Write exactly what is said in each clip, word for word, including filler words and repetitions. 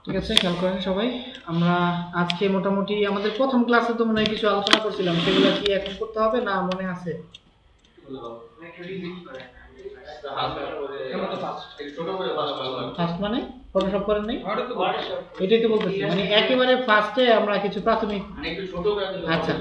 ঠিক আছে, খেয়াল করেন সবাই। আমরা আজকে মোটামুটি আমাদের প্রথম ক্লাসে তো মনে হয় কিছু আলোচনা করছিলাম, সেগুলো কি এখন করতে হবে না মনে আছে? ফার্স্ট মানে ফটোশপ করেন নাই, এটাই তো বলতেছি, মানে একেবারে ফার্স্টে আমরা কিছু প্রাথমিক। আচ্ছা,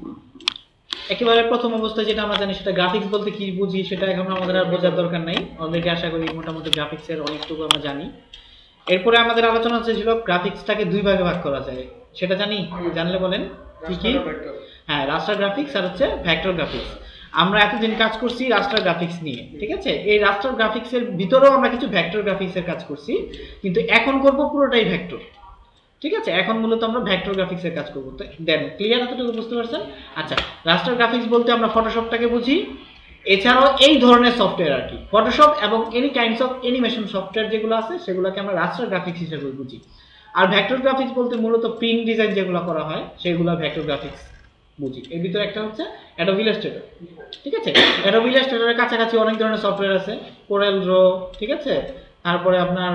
একেবারে প্রথম অবস্থায় যেটা আমরা জানি সেটা গ্রাফিক্স বলতে কি বুঝি সেটা এখন আমাদের আর বোঝার দরকার নাই। অলরেডি আশা করি মোটামুটি গ্রাফিক্সের অনেকটুকু আমরা জানি। এরপরে আমাদের আলোচনা হচ্ছিল গ্রাফিক্সটাকে দুই ভাগে ভাগ করা যায়, সেটা জানি? জানলে বলেন কি কি? হ্যাঁ, রাস্টার গ্রাফিক্স আর হচ্ছে ভেক্টর গ্রাফিক্স। আমরা এতদিন কাজ করছি রাস্টার গ্রাফিক্স নিয়ে, ঠিক আছে? এই রাস্টার গ্রাফিক্সের ভিতরেও আমরা কিছু ভেক্টর গ্রাফিক্সের কাজ করছি, কিন্তু এখন করব পুরোটাই ভেক্টর। ঠিক আছে, এখন মূলত আমরা ভেক্টর গ্রাফিক্সের কাজ করব। তো দেন ক্লিয়ার এতটুকু বুঝতে পারছেন? আচ্ছা, রাস্টার গ্রাফিক্স বলতে আমরা ফটোশপটাকে বুঝি, এছাড়াও এই ধরনের সফটওয়্যার আর কি, ফটোশপ এবং any kinds of animation software যেগুলো আছে সেগুলোকে আমরা রাস্টার গ্রাফিক্স হিসেবে বুঝি। আর ভেক্টর গ্রাফিক্স বলতে মূলত প্রিন্ট ডিজাইন যেগুলো করা হয় সেগুলো ভেক্টর গ্রাফিক্স বুঝি। এর ভিতরে একটা হচ্ছে অ্যাডোব ইলাস্ট্রেটর। ঠিক আছে, অ্যাডোব ইলাস্ট্রেটরের কাছাকাছি অনেক ধরনের সফটওয়্যার আছে, কোরেল ড্র, ঠিক আছে, তারপরে আপনার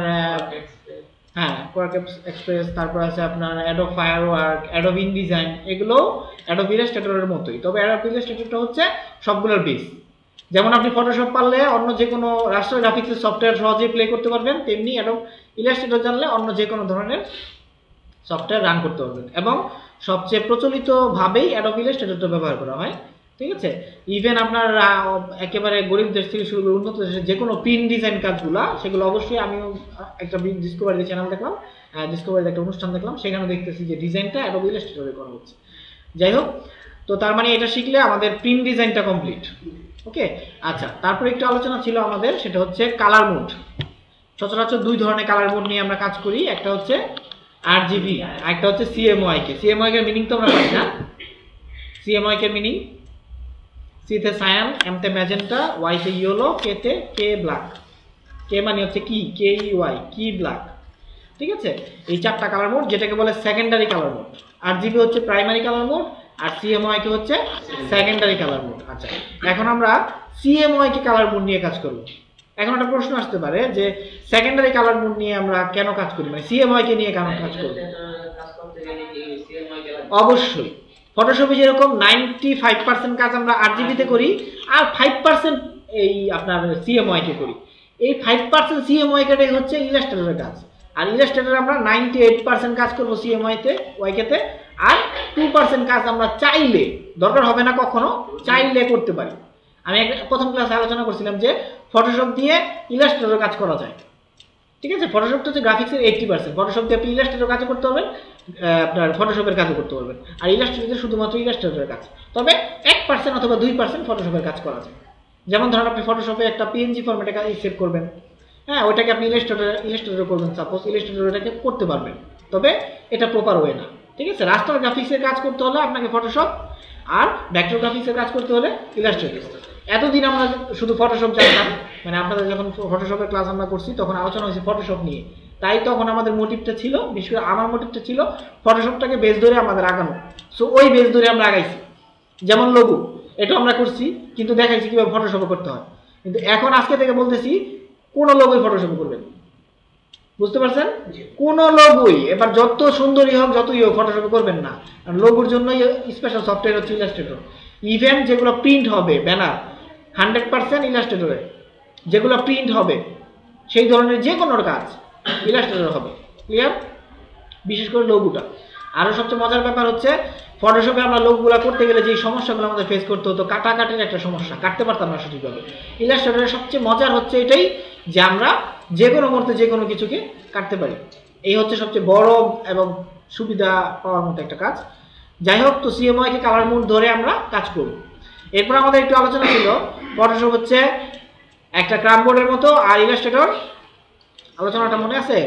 হ্যাঁ কোয়ার্ক এক্সপ্রেস, তারপর আছে আপনার অ্যাডোব ফায়ারওয়ার্ক, অ্যাডোব ইনডিজাইন, এগুলো অ্যাডোব ইলাস্ট্রেটরের মতোই, তবে অ্যাডোব ইলাস্ট্রেটরটা হচ্ছে সবগুলোর বেস। যেমন আপনি ফটোশপ পারলে অন্য যে কোনো রাস্টার গ্রাফিক্সের সফটওয়্যার সহজেই প্লে করতে পারবেন, তেমনি অ্যাডোব ইলাস্ট্রেটর জানলে অন্য যে কোনো ধরনের সফটওয়্যার রান করতে পারবেন। এবং সবচেয়ে প্রচলিতভাবেই অ্যাডোব ইলাস্ট্রেটরটা ব্যবহার করা হয়। ঠিক আছে, ইভেন আপনার একেবারে গরিব দেশ থেকে শুরু করে উন্নত দেশের যে কোনো প্রিন্ট ডিজাইন কাজগুলো, সেগুলো অবশ্যই আমিও একটা ডিসকভারি চ্যানেল দেখলাম, ডিসকভারির একটা অনুষ্ঠান দেখলাম, সেখানে দেখতেছি যে ডিজাইনটা অ্যাডোব ইলাস্ট্রেটরে করা হচ্ছে। যাই হোক, তো তার মানে এটা শিখলে আমাদের প্রিন্ট ডিজাইনটা কমপ্লিট। ওকে, আচ্ছা, তারপরে একটু আলোচনা ছিল আমাদের, সেটা হচ্ছে কালার মোড। সচরাচর দুই ধরনের কালার মোড নিয়ে আমরা কাজ করি, একটা হচ্ছে আর জিবি, একটা হচ্ছে সিএমওয়াই কে। সিএমওয়াই এর মিনিং তো আমরা পাই না। সিএমওয়াই এর মিনিং, সি তে সায়ান, এম তে ম্যাজেন্টা, ওয়াই তে ইয়েলো, কে তে কে ব্ল্যাক। কে মানে হচ্ছে কি, কে ই ওয়াই, কি ব্ল্যাক। ঠিক আছে, এই চারটা কালার মোড, যেটাকে বলে secondary colour mode. R GB হচ্ছে প্রাইমারি কালার মোড, আর সিএমওয়াই কে হচ্ছে সেকেন্ডারি কালার মোড। আচ্ছা, এখন আমরা সিএমওয়াই কে কালার মোড নিয়ে কাজ করব। এখন একটা প্রশ্ন আসতে পারে যে সেকেন্ডারি কালার মোড নিয়ে আমরা কেন কাজ করি, মানে সিএমওয়াই কে নিয়ে কেন কাজ করব? অবশ্যই ফটোশপে যেরকম নাইনটি ফাইভ পার্সেন্ট কাজ আমরা আরজিবি তে করি, আর ফাইভ পার্সেন্ট এই আপনার সিএমওয়াই কে করি। এই ফাইভ পার্সেন্ট সিএমওয়াই কেটাই হচ্ছে ইলাস্ট্রেটরের কাজ। আর ইলাস্ট্রেটরে আমরা নাইনটি এইট পার্সেন্ট কাজ করবো সিএমওয়াই তে, ওয়াইকে তে, আর টু পার্সেন্ট কাজ আমরা চাইলে, দরকার হবে না কখনো, চাইলে করতে পারি। আমি প্রথম ক্লাসে আলোচনা করছিলাম যে ফটোশপ দিয়ে ইলাস্ট্রেটর কাজ করা যায়। ঠিক আছে, ফটোশপটা হচ্ছে গ্রাফিক্সের এইটটি পার্সেন্ট, ফটোশপ দিয়ে আপনি ইলাস্ট্রেটর কাজ করতে পারবেন, আপনার ফটোশপের কাজও করতে পারবেন। আর ইলাস্ট্রেটর শুধুমাত্র ইলাস্ট্রেটরের কাজ, তবে এক পার্সেন্ট অথবা দুই পার্সেন্ট ফটোশপের কাজ করা যায়। যেমন ধরেন আপনি ফটোশপে একটা পিএনজি ফরম্যাটে কাজ সেভ করবেন, হ্যাঁ, ওইটাকে আপনি ইলাস্ট্রেটর ইলাস্ট্রেটর করবেন, সাপোজ ইলাস্ট্রেটর ওটাকে করতে পারবেন, তবে এটা প্রপার ওয়ে না। ঠিক আছে, রাস্টার গ্রাফিক্সের কাজ করতে হলে আপনাকে ফটোশপ, আর ভেক্টর গ্রাফিক্সের কাজ করতে হলে ইলাস্ট্রেটর। এতদিন আমরা শুধু ফটোশপ জানতাম, মানে আপনাদের যখন ফটোশপের ক্লাস আমরা করছি তখন আলোচনা হয়েছে ফটোশপ নিয়ে, তাই তখন আমাদের মোটিভটা ছিল, বিশেষ করে আমার মোটিভটা ছিল ফটোশপটাকে বেস ধরে আমাদের আগানো। সো ওই বেস ধরে আমরা আগাইছি। যেমন লোগো, এটা আমরা করছি, কিন্তু দেখাইছি কিভাবে ফটোশপে করতে হয়। কিন্তু এখন আজকে থেকে বলতেছি কোন লোগোই ফটোশপে করবেন, বুঝতে পারছেন? কোন লোগোই, এবার যত সুন্দরই হোক যতই হোক ফটোশপে করবেন না, কারণ লোগোর জন্য স্পেশাল সফটওয়্যার হচ্ছে ইলাস্ট্রেটর। ইভেন যেগুলো প্রিন্ট হবে ব্যানার, হান্ড্রেড পার্সেন্ট ইলাস্ট্রেটরে, যেগুলো প্রিন্ট হবে সেই ধরনের যে কোনো কাজ ইলাস্ট্রেটর হবে। ক্লিয়ার? বিশেষ করে লোগোটা। আরও সবচেয়ে মজার ব্যাপার হচ্ছে ফটোশপে আমরা লোগোগুলো করতে গেলে যে সমস্যাগুলো আমাদের ফেস করতে হতো, কাটাকাটির একটা সমস্যা, কাটতে পারতাম না সঠিকভাবে। ইলাস্ট্রেটরের সবচেয়ে মজার হচ্ছে এটাই যে আমরা যে কোনো মুহূর্তে যে কোনো কিছুকে কাটতে পারি। এই হচ্ছে সবচেয়ে বড় এবং সুবিধা পাওয়ার মতো একটা কাজ। যাই হোক, তো সিএমওয়াই কে কালার মোড ধরে আমরা কাজ করি। এরপর আমাদের একটু আলোচনা ছিল ফটোশপ হচ্ছে একটা ক্রামবোর্ডের মতো, আর ইলাস্ট্রেটর, আলোচনাটা মনে আছে,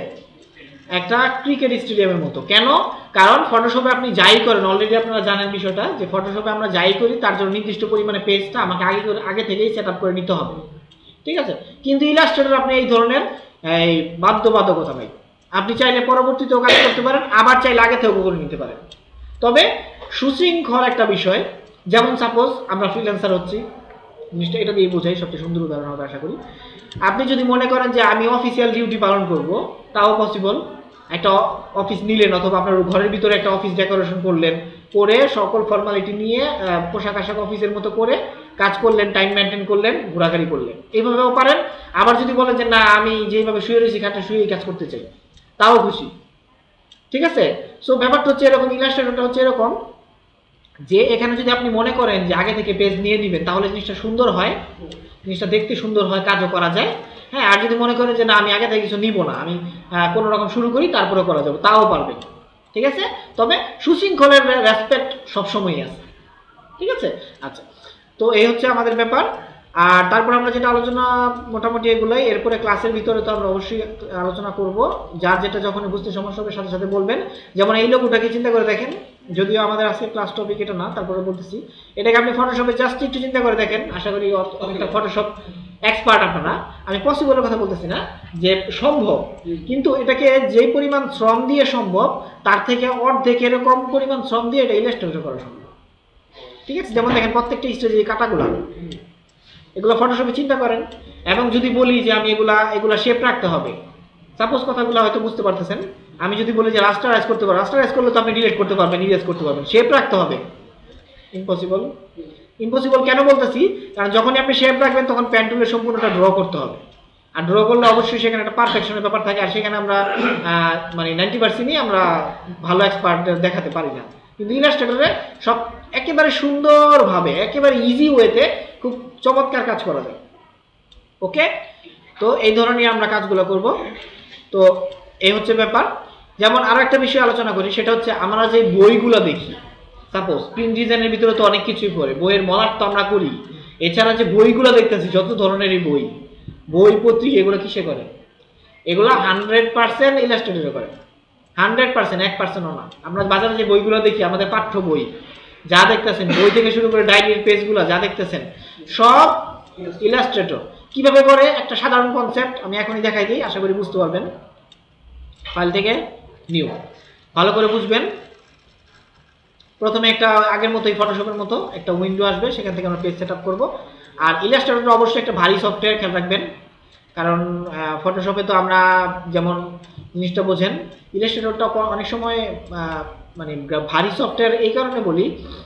একটা ক্রিকেট স্টেডিয়ামের মতো। কেন? কারণ ফটোশপে আপনি যাই করেন, অলরেডি আপনারা জানেন বিষয়টা, যে ফটোশপে আমরা যাই করি তার জন্য নির্দিষ্ট পরিমাণে পেজটা আমাকে আগে আগে থেকেই সেট আপ করে নিতে হবে। ঠিক আছে, কিন্তু ইলাস্ট্রেটর আপনি এই ধরনের এই বাধ্যবাধকতা নাই। আপনি চাইলে পরবর্তীতেও কাজ করতে পারেন, আবার চাইলে আগে থেকেও করে নিতে পারেন। তবে সুশৃঙ্খল একটা বিষয়, যেমন সাপোজ আমরা ফ্রিল্যান্সার হচ্ছি, জিনিসটা এটা দিয়ে বোঝাই, সবচেয়ে সুন্দর উদাহরণ হবে আশা করি। আপনি যদি মনে করেন যে আমি অফিসিয়াল ডিউটি পালন করব, তাও পসিবল। একটা অফিস নিলেন অথবা আপনার ঘরের ভিতরে একটা অফিস ডেকোরেশন করলেন, করে সকল ফর্মালিটি নিয়ে পোশাক আশাক অফিসের মতো করে কাজ করলেন, টাইম মেনটেন করলেন, ঘোরাঘুরি করলেন, এইভাবেও পারেন। আবার যদি বলেন যে না আমি যেভাবে শুয়ে রয়েছি খাটে শুয়েই কাজ করতে চাই, তাও খুশি। ঠিক আছে? সো ব্যাপারটা হচ্ছে এরকম, ইলাস্ট্রেটরটা হচ্ছে এরকম যে এখানে যদি আপনি মনে করেন যে আগে থেকে পেজ নিয়ে নেবেন তাহলে জিনিসটা সুন্দর হয়, জিনিসটা দেখতে সুন্দর হয়, কাজও করা যায়। হ্যাঁ, আর যদি মনে করেন যে না আমি আগে থেকে কিছু নিব না, আমি কোনো রকম শুরু করি তারপরে করা যাবে, তাও পারবেন। ঠিক আছে? তবে সুশৃঙ্খলের রেসপেক্ট সবসময়ই আছে। ঠিক আছে? আচ্ছা, তো এই হচ্ছে আমাদের ব্যাপার। আর তারপর আমরা যেটা আলোচনা মোটামুটি এগুলোই, এরপরে ক্লাসের ভিতরে তো আমরা অবশ্যই আলোচনা করব, যার যেটা যখন বুঝতে সমস্যা হবে সাথে সাথে বলবেন। যেমন এই লোগোটাকে চিন্তা করে দেখেন, যদিও আমাদের আজকে ক্লাস টপিক এটা না, তারপরে বলতেছি, এটাকে আপনি ফটোশপে জাস্ট একটু চিন্তা করে দেখেন, আশা করি অনেকটা ফটোশপ এক্সপার্ট আপনারা, আমি পসিবলের কথা বলতেছি না, যে সম্ভব, কিন্তু এটাকে যেই পরিমাণ শ্রম দিয়ে সম্ভব তার থেকে অর্ধেক এরকম পরিমাণ শ্রম দিয়ে এটা ইলাস্ট্রেট করা সম্ভব। ঠিক আছে? যেমন দেখেন প্রত্যেকটা স্টেজে কাটাগুলা, এগুলো ফটোশপে চিন্তা করেন। এবং যদি বলি যে আমি এগুলা এগুলা শেপ রাখতে হবে, সাপোজ কথাগুলো হয়তো বুঝতে পারতেছেন, আমি যদি বলি যে রাস্টারাইজ করতে পারবো, রাস্টারাইজ করলে তো আপনি ডিলিট করতে পারবেন, ইরেজ করতে পারবেন, শেপ রাখতে হবে, ইম্পসিবল। ইম্পসিবল কেন বলতেছি? কারণ যখনই আপনি শেপ রাখবেন তখন পেন টুলের সম্পূর্ণটা ড্র করতে হবে, আর ড্র করলে অবশ্যই সেখানে একটা পারফেকশনের ব্যাপার থাকে, আর সেখানে আমরা মানে নাইনটি পার্সেন্টই আমরা ভালো এক্সপার্ট দেখাতে পারি না। কিন্তু ইলাস্ট্রেটরে সব একেবারে সুন্দরভাবে, একেবারে ইজি ওয়েতে খুব চমৎকার কাজ করা যায়। ওকে, তো এই ধরনের আমরা কাজগুলো করব। তো এই হচ্ছে ব্যাপার। যেমন আরো একটা বিষয় আলোচনা করি, সেটা হচ্ছে আমরা যে বইগুলো দেখি, সাপোজ প্রিন্ট ডিজাইনের ভিতরে তো অনেক কিছুই পড়ে, বইয়ের মলাট তো আমরা করি, এছাড়া যে বইগুলো দেখতেছি যত ধরনেরই বই, বই পত্রিকা, এগুলো কিসে করে? এগুলো হান্ড্রেড পার্সেন্ট ইলাস্ট্রেটরে করে, হান্ড্রেড পার্সেন্ট, এক পার্সেন্টও না। আমরা বাজারে যে বইগুলো দেখি, আমাদের পাঠ্য বই যা দেখতেছেন, বই থেকে শুরু করে ডায়েরির পেজগুলো যা দেখতেছেন, সব ইলাস্ট্রেটর। কিভাবে করে? একটা সাধারণ কনসেপ্ট আমি এখনই দেখাই দিই, আশা করি বুঝতে পারবেন। ফাইল থেকে নিউ, ভালো করে বুঝবেন। প্রথমে একটা আগের মতোই ফটোশপের মতো একটা উইন্ডো আসবে, সেখান থেকে আমরা পেজ সেট আপ করবো। আর ইলাস্ট্রেটর অবশ্যই একটা ভারী সফটওয়্যার, খেয়াল রাখবেন, কারণ ফটোশপে তো আমরা যেমন জিনিসটা বোঝেন, ইলাস্ট্রেটরটা অনেক সময় মানে ভারী সফটওয়্যার এই কারণে বলি,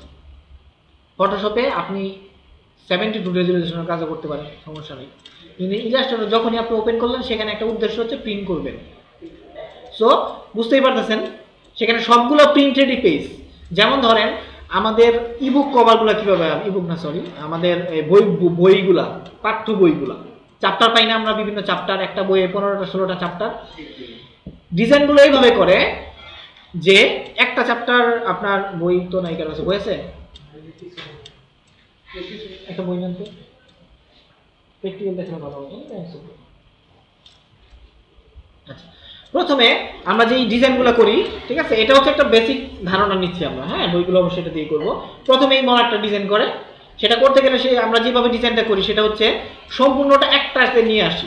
ফটোশপে আপনি সেভেন্টি টু রেজুলেশনের কাজও করতে পারেন, সমস্যা নেই। কিন্তু ইলাস্ট্রেটর যখনই আপনি ওপেন করলেন সেখানে একটা উদ্দেশ্য হচ্ছে প্রিন্ট করবেন। সো বুঝতেই পারতেছেন, সেখানে সবগুলো প্রিন্ট রেডি পেজ। যেমন ধরেন আমাদের ইবুক কভারগুলো কিভাবে, ইবুক না সরি, আমাদের বই বইগুলা, পাঠ্য বইগুলা, চ্যাপ্টার পাই না আমরা, বিভিন্ন চ্যাপ্টার, একটা বইয়ে পনেরোটা ষোলোটা চ্যাপ্টার, ডিজাইনগুলো এইভাবে করে যে একটা চ্যাপ্টার আপনার বই তো নাই, কারণ আছে বই আছে, একটা বই জানতো প্র্যাকটিক্যাল দেখলে ভালো হতো। আচ্ছা, প্রথমে আমরা যে ডিজাইনগুলো করি, ঠিক আছে, এটা হচ্ছে একটা বেসিক ধারণা নিচ্ছি আমরা, হ্যাঁ, বইগুলো অবশ্যই এটা দিয়ে করবো। প্রথমে এই মলারটা ডিজাইন করে, সেটা করতে গেলে সে আমরা যেভাবে ডিজাইনটা করি সেটা হচ্ছে সম্পূর্ণটা একটাতে নিয়ে আসি,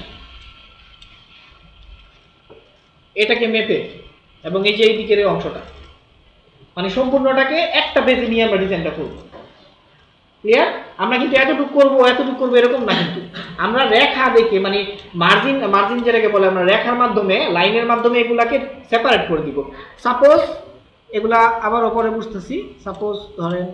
এটাকে মেপে, এবং এই যে এই দিকের অংশটা, মানে সম্পূর্ণটাকে একটা পেজে নিয়ে আমরা ডিজাইনটা করবো। ক্লিয়ার? আমরা কিন্তু এতটুকু করবো এতটুকু করবো এরকম না, কিন্তু আমরা রেখা দেখে, মানে মার্জিন, মার্জিন যেটাকে বলে, আমরা রেখার মাধ্যমে, লাইনের মাধ্যমে এগুলাকে সেপারেট করে দিব। সাপোজ এগুলা আবার ওপরে বুঝতেছি, সাপোজ ধরেন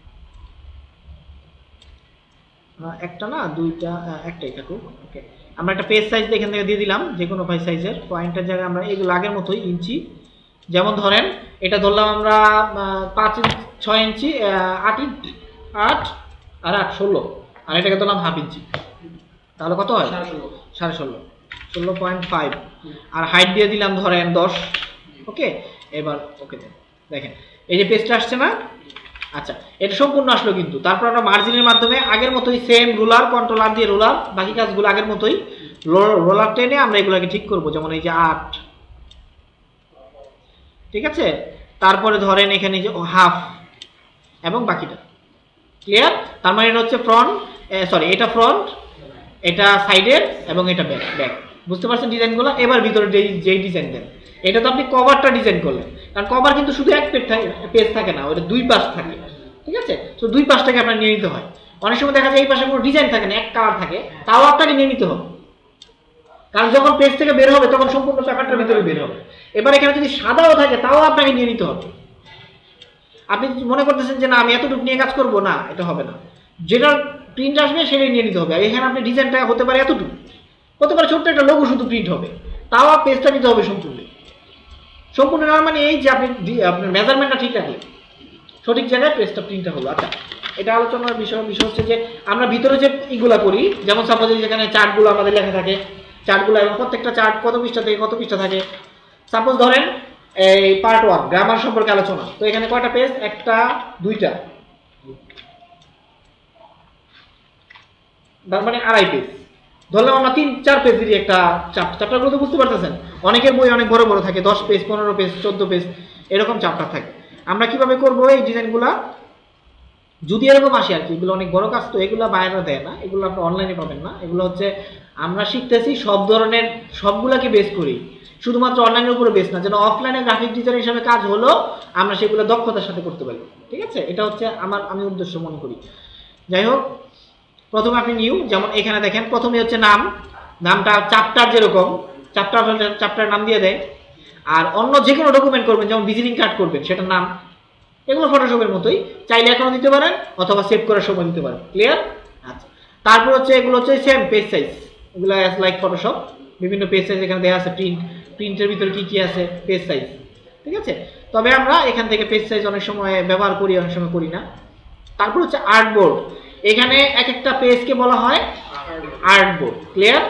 একটা না দুইটা, একটাই থাকুক, ওকে। আমরা একটা পেজ সাইজ এখান থেকে দিয়ে দিলাম, যে কোনো পেজ সাইজের পয়েন্টের জায়গায় আমরা এগুলো আগের মতোই ইঞ্চি, যেমন ধরেন এটা ধরলাম আমরা পাঁচ ইঞ্চি, ছয় ইঞ্চি, আট ইঞ্চি, আট আর আট ষোলো, আর এটাকে ধরলাম হাফ ইঞ্চি, তাহলে কত হয়? সাড়ে ষোলো, ষোলো পয়েন্ট ফাইভ। আর হাইট দিয়ে দিলাম ধরেন দশ, ওকে। এবার ওকে, দেখেন এই যে পেজটা আসছে না? আচ্ছা, এটা সম্পূর্ণ আসলো, কিন্তু তারপর আমরা মার্জিনের মাধ্যমে আগের মতোই সেম রুলার, কন্ট্রোলার দিয়ে রুলার, বাকি কাজগুলো আগের মতোই রোলার টেনে আমরা এগুলোকে ঠিক করব। যেমন এই যে আট, ঠিক আছে, তারপরে ধরেন এখানে যে হাফ এবং বাকিটা। ক্লিয়ার? তার মানে এটা হচ্ছে ফ্রন্ট, সরি এটা ফ্রন্ট, এটা সাইডের, এবং এটা ব্যাক। ব্যাক বুঝতে পারছেন ডিজাইনগুলো? এবার ভিতরে যেই যেই ডিজাইন দেন, এটা তো আপনি কভারটা ডিজাইন করলেন, কারণ কভার কিন্তু শুধু এক পেজ থাকে, পেজ থাকে না, ওটা দুই পাশ থাকে, ঠিক আছে। তো দুই পাশটাকে আপনার নিয়ে নিতে হয়। অনেক সময় দেখা যায় এই পাশে কোনো ডিজাইন থাকে না, এক কালার থাকে, তাও আপনাকে নিয়ে নিতে হবে। কারণ যখন পেজ থেকে বের হবে তখন সম্পূর্ণ পেপারটার ভিতরে বের হবে। এবার এখানে যদি সাদাও থাকে তাও আপনাকে নিয়ে নিতে হবে। আপনি মনে করতেছেন যে না আমি এতটুকু নিয়ে কাজ করব, না, এটা হবে না। যেটা প্রিন্ট আসবে সেটাই নিয়ে নিতে হবে। আর এখানে আপনি ডিজাইনটা হতে পারে এতটুকু, হতে পারে ছোট্ট একটা লোগো শুধু প্রিন্ট হবে, তাও পেজটা নিতে হবে সম্পূর্ণ। সম্পূর্ণ নেওয়ার মানে এই যে আপনি আপনার মেজারমেন্টটা ঠিক রাখলেন, সঠিক জায়গায় পেজটা প্রিন্টটা হলো। আচ্ছা, এটা আলোচনার বিষয় বিষয় হচ্ছে যে আমরা ভিতরে যে ইগুলা করি, যেমন সাপোজ যেখানে চার্টগুলো আমাদের লেখা থাকে, চার্টগুলো এবং প্রত্যেকটা চার্ট কত পৃষ্ঠা থেকে কত পৃষ্ঠা থাকে। সাপোজ ধরেন এই পার্ট ওয়ান গ্রামার সম্পর্কে আলোচনা, তো এখানে কয়টা পেজ? একটা, দুইটা, তার মানে আড়াই পেজ। ধরলাম আমরা তিন চার পেজেরই একটা চ্যাপ্টার, চ্যাপ্টারগুলো তো বুঝতে পারতেছেন, অনেকের বই অনেক বড় বড় থাকে, দশ পেজ, পনেরো পেজ, চোদ্দ পেজ এরকম চ্যাপ্টার থাকে। আমরা কিভাবে করবো এই ডিজাইনগুলা, যদি এরকম আসে আর কি, এগুলো অনেক বড় কাজ, তো এগুলো বাইরে দেয় না, এগুলো আপনি অনলাইনে পাবেন না। এগুলো হচ্ছে আমরা শিখতেছি সব ধরনের, সবগুলাকে বেস করি, শুধুমাত্র অনলাইনের উপরে বেস না, যেন অফলাইনে গ্রাফিক ডিজাইন হিসাবে কাজ হলো আমরা সেগুলো দক্ষতার সাথে করতে পারি। ঠিক আছে, এটা হচ্ছে আমার আমি উদ্দেশ্য মনে করি। যাই হোক, প্রথমে আপনি নিউ, যেমন এখানে দেখেন প্রথমে হচ্ছে নাম, নামটা চ্যাপ্টার যেরকম চ্যাপ্টার চ্যাপ্টার নাম দিয়ে দেয়। আর অন্য যে কোনো ডকুমেন্ট করবেন, যেমন ভিজিটিং কার্ড করবেন, সেটার নাম, এগুলো ফটোশপের মতোই, চাইলে এখনো দিতে পারেন অথবা সেভ করার সময় দিতে পারেন। ক্লিয়ার? আচ্ছা, তারপর হচ্ছে এগুলো হচ্ছে সেম পেজ সাইজ, এগুলো অ্যাজ লাইক ফটোশপ, বিভিন্ন পেজ সাইজ এখানে দেওয়া আছে, প্রিন্ট, প্রিন্টের ভিতরে কি কি আছে, পেজ সাইজ। ঠিক আছে, তবে আমরা এখান থেকে পেজ সাইজ অনেক সময় ব্যবহার করি, অনেক সময় করি না। তারপর হচ্ছে আর্টবোর্ড, এখানে এক একটা পেজকে বলা হয় আর্টবোর্ড। ক্লিয়ার?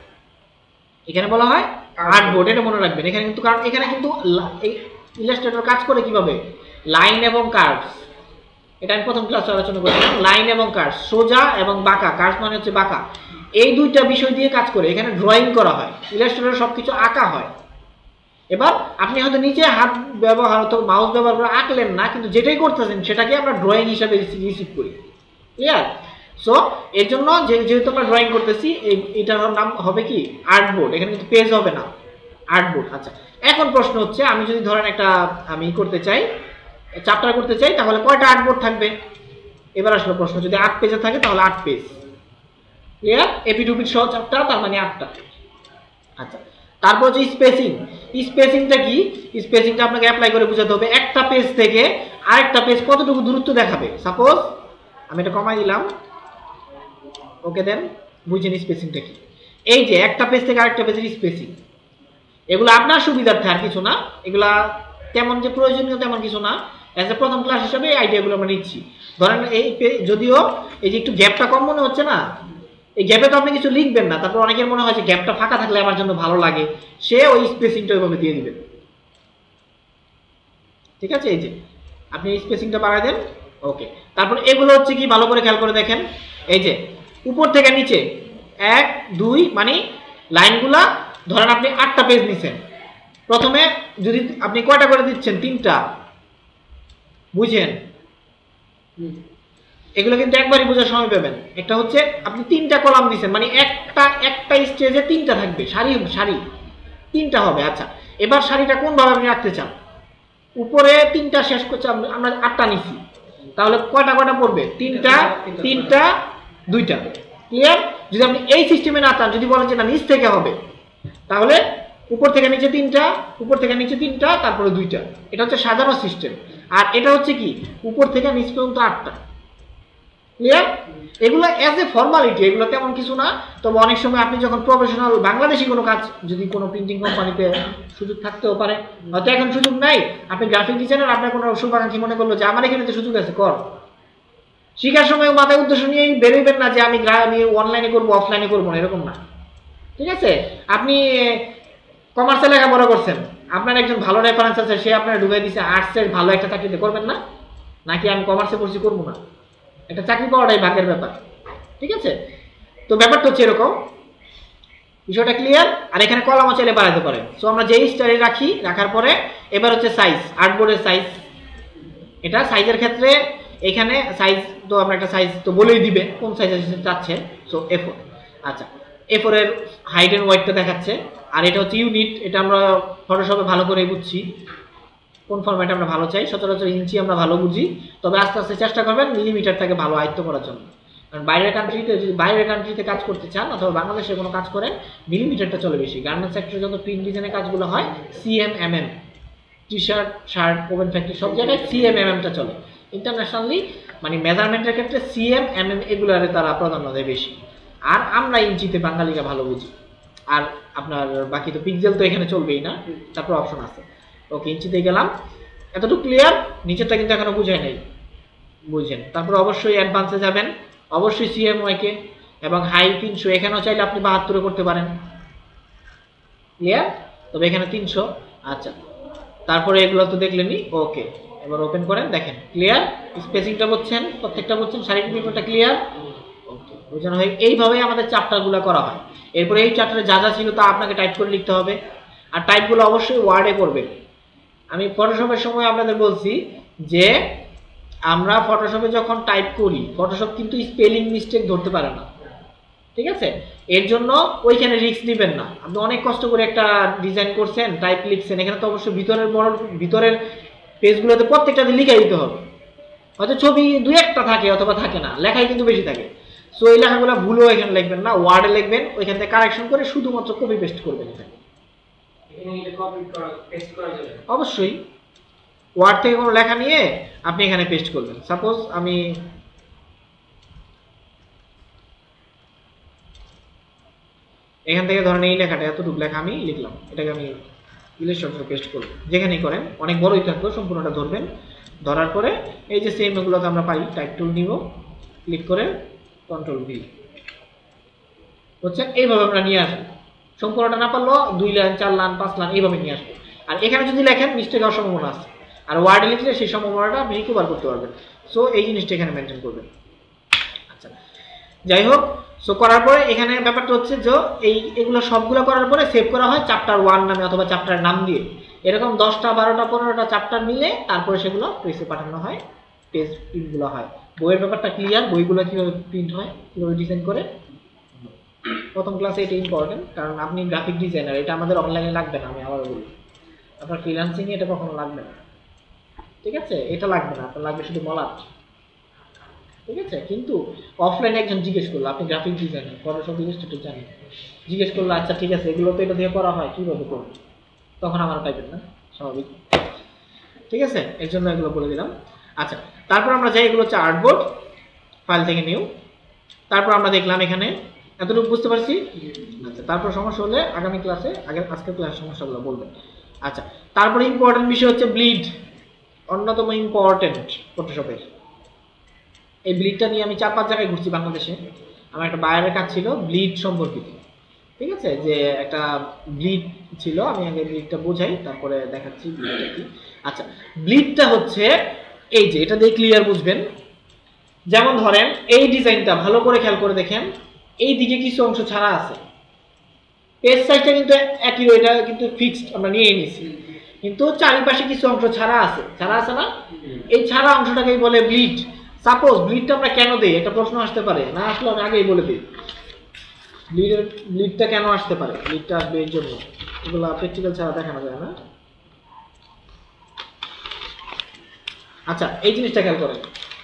এখানে বলা হয় আর্টবোর্ড, এটা মনে রাখবেন। এখানে কিন্তু কারণ এখানে কিন্তু ইলাস্ট্রেটর কাজ করে কিভাবে, লাইন এবং কার্ভস, এটা আমি প্রথম ক্লাসে আলোচনা করেছিলাম। লাইন এবং কার্ভস, সোজা এবং বাঁকা, কার্ভস মানে হচ্ছে বাঁকা, এই দুইটা বিষয় দিয়ে কাজ করে। এখানে ড্রয়িং করা হয়, ইলাস্ট্রেটরে সবকিছু আঁকা হয়। এবার আপনি হয়তো নিচে হাত ব্যবহার অথবা মাউস ব্যবহার করে আঁকলেন না, কিন্তু যেটাই করতেছেন সেটাকে আমরা ড্রয়িং হিসাবে রিসিভ করি। ক্লিয়ার? সো এর জন্য যেহেতু আমরা ড্রয়িং করতেছি, এটার নাম হবে কি আর্টবোর্ড, এখানে কিন্তু পেজ হবে না, আর্টবোর্ড। আচ্ছা, এখন প্রশ্ন হচ্ছে আমি যদি ধরেন একটা আমি করতে চাই, চ্যাপ্টার করতে চাই, তাহলে কয়টা আর্টবোর্ড থাকবে? এবার আসলে প্রশ্ন, যদি আট পেজে থাকে তাহলে আট পেজ। ক্লিয়ার? এপি টুপি সহ চ্যাপ্টার, তার মানে আটটা। আচ্ছা, তারপর হচ্ছে স্পেসিং। স্পেসিংটা কি? স্পেসিংটা আপনাকে অ্যাপ্লাই করে বোঝাতে হবে একটা পেজ থেকে আরেকটা পেজ কতটুকু দূরত্ব দেখাবে। সাপোজ আমি এটা কমাই দিলাম, ওকে, দেন বুঝেন স্পেসিংটা কি। এই যে একটা পেজ থেকে আরেকটা পেজের স্পেসিং, এগুলো আপনার সুবিধার্থে, আর কিছু না, এগুলা তেমন যে প্রয়োজনীয় তেমন কিছু না, অ্যাজ এ প্রথম ক্লাস হিসাবে এই আইডিয়াগুলো আমরা নিচ্ছি। ধরেন এই যদিও এই যে একটু গ্যাপটা কম মনে হচ্ছে না, এই গ্যাপে তো আপনি কিছু লিখবেন না, তারপর অনেকের মনে হয় যে গ্যাপটা ফাঁকা থাকলে আমার জন্য ভালো লাগে, সে ওই স্পেসিংটা ওইভাবে দিয়ে দিবেন। ঠিক আছে, এই যে আপনি স্পেসিংটা বাড়ায় দেন, ওকে। তারপর এগুলো হচ্ছে কি, ভালো করে খেয়াল করে দেখেন, এই যে উপর থেকে নিচে এক দুই, মানে লাইনগুলা ধরেন আপনি আটটা পেজ নিছেন, প্রথমে যদি আপনি কয়টা করে দিচ্ছেন, তিনটা, বুঝেন? এগুলো কিন্তু একবারই বোঝার সময় পাবেন। একটা হচ্ছে আপনি তিনটা কলাম দিচ্ছেন, মানে একটা একটা স্টেজে তিনটা থাকবে, সারি সারি তিনটা হবে। আচ্ছা, এবার সারিটা কোন ভাবে আপনি রাখতে চান? উপরে তিনটা শেষ করছে, আমরা আটটা নিচ্ছি, তাহলে কয়টা কয়টা পড়বে? তিনটা, তিনটা, দুইটা। ক্লিয়ার? যদি আপনি এই সিস্টেমে না চান, যদি বলেন যে না নিচ থেকে হবে, তাহলে উপর থেকে নিচে তিনটা, উপর থেকে নিচে তিনটা, তারপরে দুইটা। এটা হচ্ছে সাজানো সিস্টেম। আর এটা হচ্ছে কি, উপর থেকে নিচ পর্যন্ত আটটা। ক্লিয়ার? এগুলো অ্যাজ এ ফর্মালিটি, এগুলো তেমন কিছু না। তবে অনেক সময় আপনি যখন প্রফেশনাল বাংলাদেশি কোনো কাজ, যদি কোনো প্রিন্টিং কোম্পানিতে সুযোগ থাকতেও পারে, হয়তো এখন সুযোগ নাই, আপনি গ্রাফিক ডিজাইনার, আপনার কোনো শুভাকাঙ্ক্ষী মনে করলো যে আমার এখানে তো সুযোগ আছে, কর। শিখার সময় মাথায় উদ্দেশ্য নিয়েই বেরোবেন না যে আমি আমি অনলাইনে করবো, অফলাইনে করবো না, এরকম না। ঠিক আছে? আপনি কমার্সে লেখাপড়া করছেন, আপনার একজন ভালো রেফারেন্স আছে, সে আপনার ঢুকাই দিচ্ছে আর্টসের ভালো একটা চাকরিতে, করবেন না? নাকি আমি কমার্সে পড়ছি করবো না? একটা চাকরি পাওয়াটাই ভাগ্যের ব্যাপার। ঠিক আছে, তো ব্যাপারটা হচ্ছে এরকম, বিষয়টা ক্লিয়ার? আর এখানে কলামও চাইলে বাড়াতে পারেন। সো আমরা যেই স্টাইলে রাখি, রাখার পরে এবার হচ্ছে সাইজ, আর্টবোর্ডের সাইজ। এটা সাইজের ক্ষেত্রে এখানে সাইজ তো আমরা একটা সাইজ তো বলেই দিবে কোন সাইজ চাচ্ছেন। So A four. আচ্ছা, এ ফোর এর হাইট এন্ড ওয়েটটা দেখাচ্ছে। আর এটা হচ্ছে ইউনিট, এটা আমরা ফটোশপে ভালো করে বুঝছি কোন ফরম্যাট আমরা ভালো চাই। সচরাচর ইঞ্চি আমরা ভালো বুঝি, তবে আস্তে আস্তে চেষ্টা করবেন মিলিমিটারটাকে ভালো আয়ত্ত করার জন্য। কারণ বাইরের কান্ট্রিতে যদি বাইরের কান্ট্রিতে কাজ করতে চান অথবা বাংলাদেশে কোনো কাজ করেন মিলিমিটারটা চলে বেশি। গার্মেন্টস সেক্টরে যত প্রিন্ট ডিজাইনের কাজগুলো হয় CM MM, T shirt shirt woven factory সব জায়গায় সিএম এমএমটা চলে। ইন্টারন্যাশনালি মানে মেজারমেন্টের ক্ষেত্রে সিএম এমএম এগুলোরে তারা প্রাধান্য দেয় বেশি। আর আমরা ইঞ্চিতে বাঙালিরা ভালো বুঝি। আর আপনার বাকি তো পিক্সেল তো এখানে চলবেই না, তারপর অপশন আছে। ওকে, ইঞ্চিতে গেলাম, এতটুকু ক্লিয়ার। নিচেরটা কিন্তু এখনো বুঝাই নাই, বুঝেন। তারপর অবশ্যই অ্যাডভান্সে যাবেন, অবশ্যই সিএমওয়াইকে এবং হাই তিনশো, এখানেও চাইলে আপনি বাহাত্তরে করতে পারেন। ক্লিয়ার? তবে এখানে তিনশো। আচ্ছা, তারপরে এগুলো তো দেখলেনি। ওকে, এবার ওপেন করেন, দেখেন ক্লিয়ার। স্পেসিংটা বুঝছেন, প্রত্যেকটা বুঝছেন, শারীরিক বিবরণটা ক্লিয়ার। ওকে, বোঝানো হয়। এইভাবেই আমাদের চ্যাপ্টারগুলো করা হয়। এরপরে এই চ্যাপ্টারে যা যা ছিল তা আপনাকে টাইপ করে লিখতে হবে। আর টাইপগুলো অবশ্যই ওয়ার্ডে করবেন। আমি ফটোশপের সময় আপনাদের বলছি যে আমরা ফটোশপে যখন টাইপ করি, ফটোশপ কিন্তু স্পেলিং মিস্টেক ধরতে পারে না, ঠিক আছে? এর জন্য ওইখানে রিস্ক নেবেন না। আপনি অনেক কষ্ট করে একটা ডিজাইন করছেন, টাইপ লিখছেন, এখানে তো অবশ্যই ভিতরের বড় ভিতরের পেজগুলোতে প্রত্যেকটাতে লিখে দিতে হবে। হয়তো ছবি দুই একটা থাকে অথবা থাকে না, লেখাই কিন্তু বেশি থাকে। সো এই লেখাগুলো ভুলও এখানে লিখবেন না, ওয়ার্ডে লিখবেন, ওইখান থেকে কারেকশন করে শুধুমাত্র কপি পেস্ট করবেন। এখানে অবশ্যই ওয়ার্ড থেকে কোনো লেখা নিয়ে আপনি এখানে পেস্ট করবেন। সাপোজ আমি এখান থেকে ধরেন এই লেখাটা এতটুকু লেখা আমি লিখলাম, এটাকে আমি ইলাস্ট্রেটরে পেস্ট করব। যেখানেই করেন, অনেক বড়ই থাকবে, সম্পূর্ণটা ধরবেন। ধরার পরে এই যে সেম এগুলোতে আমরা পাই, টাইপ টুল নিব, ক্লিক করে কন্ট্রোল ভি, বুঝছেন? এইভাবে আমরা নিয়ে আসবো। সম্পূর্ণটা না পারলেও দুই লাইন, চার লাইন, পাঁচ লাইন এইভাবে নিয়ে আসবো। আর এখানে যদি লেখেন মিস্টেক হওয়ার সম্ভাবনা আছে, আর ওয়ার্ডে লিখলে সেই সম্ভাবনাটা আপনি রিকভার করতে পারবেন। সো এই জিনিসটা এখানে মেনটেন করবেন। আচ্ছা, যাই হোক, সো করার পরে এখানে ব্যাপারটা হচ্ছে যে এই এগুলো সবগুলো করার পরে সেভ করা হয় চ্যাপ্টার ওয়ান নামে অথবা চ্যাপ্টার নাম দিয়ে। এরকম দশটা বারোটা পনেরোটা চ্যাপ্টার নিলে তারপরে সেগুলো প্রেসে পাঠানো হয়, পেজ প্রিন্টগুলো হয়। বইয়ের ব্যাপারটা ক্লিয়ার, বইগুলো কীভাবে প্রিন্ট হয়, কীভাবে ডিজাইন করে প্রথম ক্লাসে এটা ইম্পর্টেন্ট। কারণ আপনি গ্রাফিক ডিজাইনার, এটা আমাদের অনলাইনে লাগবে না, আমি আবার বলি। আপনার ফ্রিল্যান্সিংয়ে এটা কখনো লাগবে না, ঠিক আছে? এটা লাগবে না, আপনার লাগবে শুধু মলাট, ঠিক আছে? কিন্তু অফলাইনে একজন জিজ্ঞেস করলো, আপনি গ্রাফিক ডিজাইনার, ফটোশপ ইলাস্ট্রেটর জানেন, জিজ্ঞেস করলো আচ্ছা ঠিক আছে এগুলো তো এটা দিয়ে করা হয়, কীভাবে করবো? তখন আমার পাইবেন না, স্বাভাবিক, ঠিক আছে? এর জন্য এগুলো বলে দিলাম। আচ্ছা, তারপর আমরা যাই, এগুলো হচ্ছে আর্টবোর্ড, ফাইল থেকে নিউ। তারপর আমরা দেখলাম এখানে এতটুকু বুঝতে পারছি। আচ্ছা, তারপর সমস্যা হলে আগামী ক্লাসে, আগে আজকের ক্লাস সমস্যাগুলো বলবেন। আচ্ছা, তারপরে ইম্পর্টেন্ট বিষয় হচ্ছে ব্লিড, অন্যতম ইম্পর্টেন্ট ফটোশপের। এই ব্লিডটা নিয়ে আমি চার পাঁচ জায়গায় ঘুরছি বাংলাদেশে। আমার একটা বায়ারের কাজ ছিল ব্লিড সম্পর্কিত, ঠিক আছে? যে একটা ব্লিড ছিল, আমি আগে ব্লিডটা বোঝাই, তারপরে দেখাচ্ছি ব্লিডটা কি। আচ্ছা, ব্লিডটা হচ্ছে এই যে, এটা দিয়ে ক্লিয়ার বুঝবেন। যেমন ধরেন এই ডিজাইনটা ভালো করে খেয়াল করে দেখেন, এই দিকে কিছু অংশ ছাড়া আছে, পেজ সাইজটা কিন্তু একই, এটা কিন্তু ফিক্সড আমরা নিয়ে নিয়েছি, কিন্তু চারিপাশে কিছু অংশ ছাড়া আছে, ছাড়া আছে না? এই ছাড়া অংশটাকেই বলে ব্লিড। সাপোজ ব্লিডটা আমরা কেন দেই, একটা প্রশ্ন আসতে পারে, না আসলে আমি আগেই বলে দিই ব্লিডের ব্লিডটা কেন আসতে পারে। ব্লিডটা আসবে এর জন্য, এগুলো প্র্যাকটিক্যাল ছাড়া দেখানো যায় না। আচ্ছা, এই জিনিসটা খেয়াল করেন।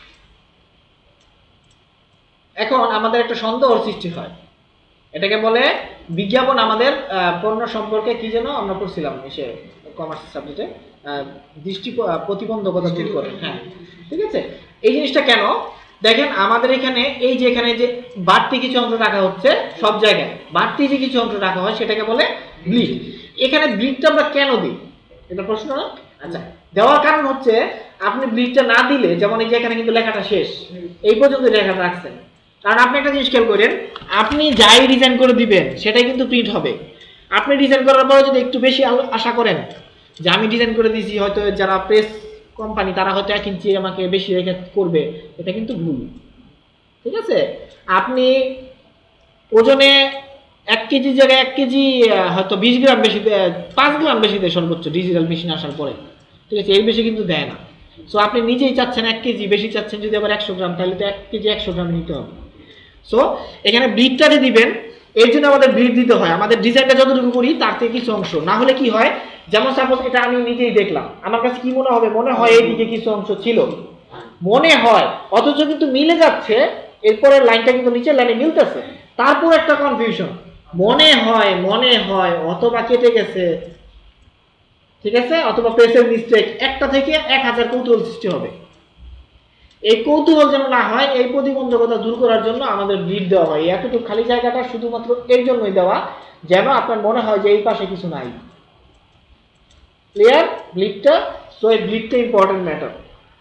এখন আমাদের একটা সন্দেহ সৃষ্টি হয়, এটাকে বলে বিজ্ঞাপন আমাদের পণ্য সম্পর্কে কি যেন আমরা পড়ছিলাম সে কমার্স সাবজেক্টে, দৃষ্টি প্রতিবন্ধকতা দূর করে। হ্যাঁ, ঠিক আছে? এই জিনিসটা কেন দেখেন, আমাদের এখানে এই যে এখানে যে বাড়তি কিছু অংশ রাখা হচ্ছে, সব জায়গায় বাড়তি যে কিছু অংশ রাখা হয় সেটাকে বলে ব্লিড। এখানে ব্লিডটা আমরা কেন দিই, এটা প্রশ্ন না? আচ্ছা, দেওয়ার কারণ হচ্ছে আপনি ব্লিডটা না দিলে, যেমন এই যে এখানে কিন্তু লেখাটা শেষ, এই পর্যন্ত লেখাটা রাখছেন। কারণ আপনি একটা জিনিস খেয়াল করেন, আপনি যাই ডিজাইন করে দিবেন সেটাই কিন্তু প্রিন্ট হবে। আপনি ডিজাইন করার পরে যদি একটু বেশি আশা করেন যে আমি ডিজাইন করে দিয়েছি, হয়তো যারা প্রেস কোম্পানি তারা হয়তো এক ইঞ্চি আমাকে বেশি রেখে করবে, এটা কিন্তু ভুল, ঠিক আছে? আপনি ওজনে এক কেজি জায়গায় এক কেজি হয়তো বিশ গ্রাম বেশি, পাঁচ গ্রাম বেশি দেয় সর্বোচ্চ ডিজিটাল মেশিন আসার পরে, ঠিক আছে? এর বেশি কিন্তু দেয় না। সো আপনি নিজেই চাচ্ছেন এক কেজি, বেশি চাচ্ছেন যদি আবার একশো গ্রাম, তাহলে তো এক কেজি একশো গ্রাম নিতে হবে। সো এখানে ব্লিডটা যে দিবেন, এর জন্য আমাদের ব্লিড দিতে হয়। আমাদের ডিজাইনটা যতটুকু করি তার থেকে কিছু অংশ, না হলে কি হয়, যেমন সাপোজ এটা আমি নিজেই দেখলাম, আমার কাছে কি মনে হবে, মনে হয় এইদিকে কিছু অংশ ছিল, মনে হয়, অথচ কিন্তু মিলে যাচ্ছে এরপরের লাইনটা কিন্তু নিচের লাইনে মিলতেছে, তারপর একটা কনফিউশন, মনে হয় মনে হয় অথবা কেটে গেছে, ঠিক আছে, অথবা প্রেসের মিস্টেক, একটা থেকে এক হাজার কৌতূহল সৃষ্টি হবে। এই কৌতূহল যেন না হয়, এই প্রতিবন্ধকতা দূর করার জন্য আমাদের ব্লিড দেওয়া হয়। এতটুকু খালি জায়গাটা শুধুমাত্র এর জন্যই দেওয়া, যেন আপনার মনে হয় যে এই পাশে কিছু নাই। ক্লিয়ার ব্লিডটা? সো এই ব্লিডটা ইম্পর্টেন্ট ম্যাটার।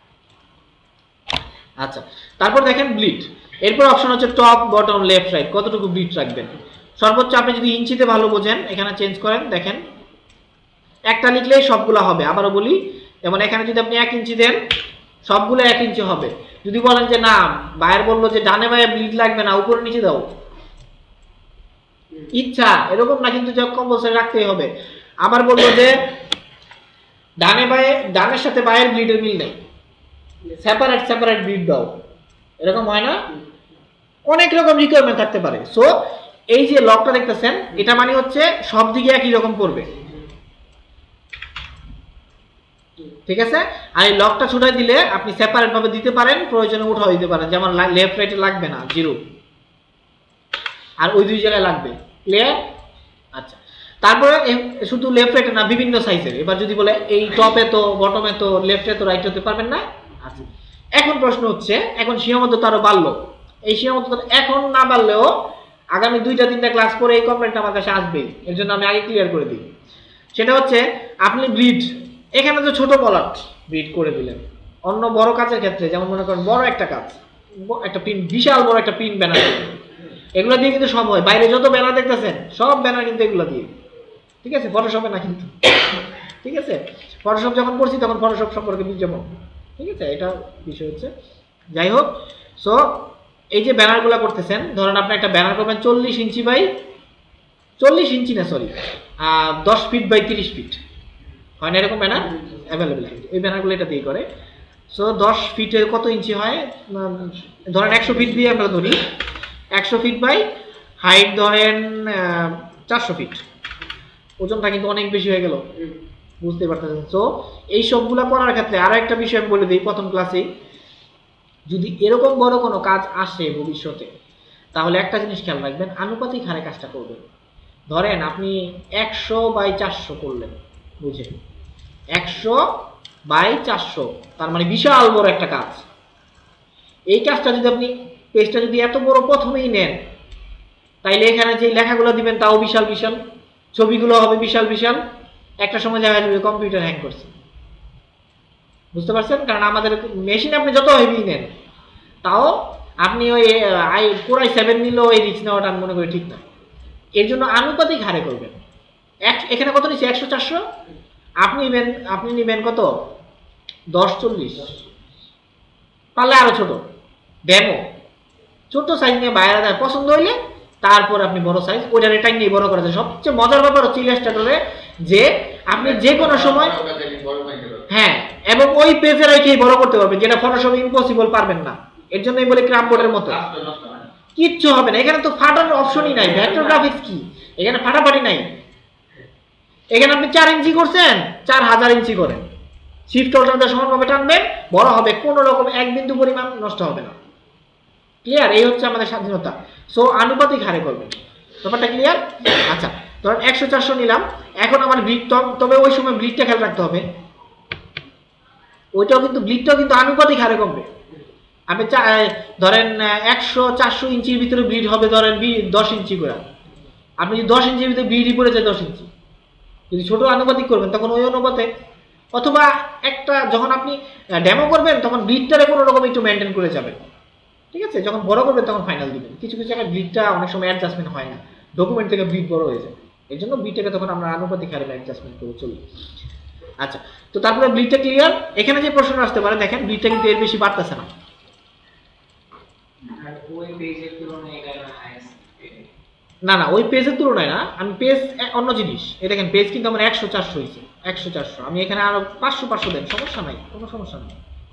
আচ্ছা, তারপর দেখেন ব্লিড, এরপর অপশন হচ্ছে টপ, বটম, লেফট, রাইট, কতটুকু ব্লিড রাখবেন। সর্বোচ্চ আপনি যদি ইঞ্চিতে ভালো বোঝেন এখানে চেঞ্জ করেন, দেখেন একটা লিখলেই সবগুলো হবে। আবারও বলি, যেমন এখানে যদি আপনি এক ইঞ্চি দেন সবগুলো এক ইঞ্চি হবে। যদি বলেন যে না, বাইরে বললো যে ডানে বায়ে ব্লিড লাগবে না, উপরে নিচে দাও, ইচ্ছা এরকম না, কিন্তু যখন কম্পালসারি রাখতেই হবে। আবার বললো যে ডানে বায়ে, ডানের সাথে বায়ের ব্লিডের মিল নেই, সেপারেট সেপারেট ব্লিড দাও, এরকম হয় না? অনেক রকম রিকোয়ারমেন্ট থাকতে পারে। সো এই যে লকটা দেখতেছেন, এটা মানে হচ্ছে সব দিকে একই রকম পড়বে, ঠিক আছে। আর এই লকটা ছুটাই দিলে আপনি সেপারেট ভাবে দিতে পারেন, প্রয়োজনে উঠাও দিতে পারেন, যেমন লেফট রাইটে লাগবে না, জিরো, আর ওই দুই জায়গায় লাগবে। ক্লিয়ার? আচ্ছা, তারপরে শুধু লেফট রাইটে না, বিভিন্ন সাইজের। এবার যদি বলে এই টপে তো, বটমে তো, লেফটে তো, রাইটে হতে পারবেন না। আচ্ছা, এখন প্রশ্ন হচ্ছে, এখন সীমাবদ্ধতা আরো বাড়লো। এই সীমাবদ্ধতা এখন না বাড়লেও আগামী দুইটা তিনটা ক্লাস পরে এই কমপ্লেন্টটা আমার কাছে আসবেই, এর জন্য আমি আগে ক্লিয়ার করে দিই। সেটা হচ্ছে আপনি ব্লিড, এখানে তো ছোট বলাট ব্লিড করে দিলেন, অন্য বড় কাজের ক্ষেত্রে যেমন মনে করেন বড় একটা কাজ, একটা পিন, বিশাল বড় একটা পিন ব্যানার, এগুলো দিয়ে কিন্তু সব হয়। বাইরে যত ব্যানার দেখতেছেন সব ব্যানার কিন্তু এগুলো দিয়ে, ঠিক আছে, ফটোশপে না কিন্তু, ঠিক আছে। ফটোশপ যখন করছি তখন ফটোশপ সম্পর্কে বুঝবো, ঠিক আছে, এটা বিষয় হচ্ছে। যাই হোক, সো এই যে ব্যানারগুলো করতেছেন, ধরেন আপনি একটা ব্যানার করবেন চল্লিশ ইঞ্চি বাই চল্লিশ ইঞ্চি না সরি দশ ফিট বাই তিরিশ ফিট, হয় না এরকম ব্যানার অ্যাভেলেবেল? এই ব্যানারগুলো এটা দিয়ে করে। সো দশ ফিটের কত ইঞ্চি হয়, ধরেন একশো ফিট দিয়ে আমরা ধরি, একশো ফিট বাই হাইট ধরেন চারশো ফিট, ওজনটা কিন্তু অনেক বেশি হয়ে গেল, বুঝতে পারতেছেন। সো এই সবগুলা করার ক্ষেত্রে আরো একটা বিষয় আমি বলে দিই প্রথম ক্লাসে, যদি এরকম বড় কোনো কাজ আসে ভবিষ্যতে, তাহলে একটা জিনিস খেয়াল রাখবেন, আনুপাতিক হারে কাজটা করবেন। ধরেন আপনি একশো বাই চারশো করলেন, বুঝেন, একশো বাই চারশো, তার মানে বিশাল বড় একটা কাজ। এই কাজটা যদি আপনি, পেজটা যদি এত বড় প্রথমেই নেন, তাইলে এখানে যে লেখাগুলো দিবেন তাও বিশাল বিশাল, ছবিগুলো হবে বিশাল বিশাল, একটা সময় দেখা যাবে কম্পিউটার হ্যাং করছে, বুঝতে পারছেন? কারণ আমাদের মেশিন আপনি যত হেভি নেন, তাও আপনি ওই আই কোরাই সেভেন নিলেও এই রিচ নেওয়াটা আমি মনে করি ঠিক না। এর জন্য আনুপাতিক হারে করবেন। এখানে কত নিচ্ছে, একশো চারশো, আপনি নেবেন আপনি নেবেন কত, দশ চল্লিশ, পারলে আরো ছোট ডেমো, ছোট সাইজ নিয়ে বাইরে দেয়, পছন্দ হইলে তারপর আপনি বড় সাইজ, ওইটার এটাই নিয়ে বড় করা যায়। সবচেয়ে মজার ব্যাপার হচ্ছে ইলাস্ট্রেটরে যে আপনি যে কোনো সময়, হ্যাঁ, এবং ওই পেজে রেখেই বড় করতে পারবেন, যেটা ফটোশপে ইম্পসিবল পারবেন না। এর জন্যই বলে ক্রামবোর্ডের মতো কিচ্ছু হবে না, এখানে তো ফাটানোর অপশনই নাই। ভেক্টর গ্রাফিক্স কি, এখানে ফাটাফাটি নাই। এখানে আপনি চার ইঞ্চি করছেন, চার হাজার ইঞ্চি করেন, শিফট অল্টার দিয়ে সমানভাবে টানবেন, বড় হবে, কোনো রকম এক বিন্দু পরিমাণ নষ্ট হবে না। ক্লিয়ার? এই হচ্ছে আমাদের স্বাধীনতা। সো আনুপাতিক হারে করবেন, ব্যাপারটা ক্লিয়ার? আচ্ছা, ধরেন একশো চারশো নিলাম, এখন আমার ব্লিড, তবে ওই সময় ব্লিডটা খেয়াল রাখতে হবে, ওইটাও কিন্তু ব্লিডটাও কিন্তু আনুপাতিক হারে কমবে। আপনি ধরেন একশো চারশো ইঞ্চির ভিতরে ব্লিড হবে ধরেন দশ ইঞ্চি করে, আপনি যদি দশ ইঞ্চির ভিতরে ব্লিডই পড়ে যায় দশ ইঞ্চি, যদি ছোট আনুপাতিক করবেন তখন ওই অনুপাতে, অথবা একটা যখন আপনি ডেমো করবেন তখন ব্লিডটারে কোনো রকম একটু মেনটেন করে যাবেন, ঠিক আছে। যখন বড় করবেন তখন ফাইনাল দিবেন। কিছু কিছু জায়গায় ব্লিডটা অনেক সময় অ্যাডজাস্টমেন্ট হয় না, ডকুমেন্ট থেকে ব্লিড বড় হয়ে যায়, এই জন্য ব্লিডটাকে তখন আমরা আনুপাতিক হারে অ্যাডজাস্টমেন্ট করে চলি। আচ্ছা, তো তারপরে ব্লিডটা ক্লিয়ার। এখানে যে প্রশ্ন আসতে পারে, দেখেন ব্লিডটা কিন্তু এর বেশি বাড়তেছে না, না না ওই পেজের তুলনায় না, আমি পেজ অন্য জিনিস। এই দেখেন পেজ কিন্তু আমার একশো চারশো হয়েছে, একশো চারশো, আমি এখানে আরো পাঁচশো পাঁচশো দেন, সমস্যা নাই, কোনো সমস্যা নেই।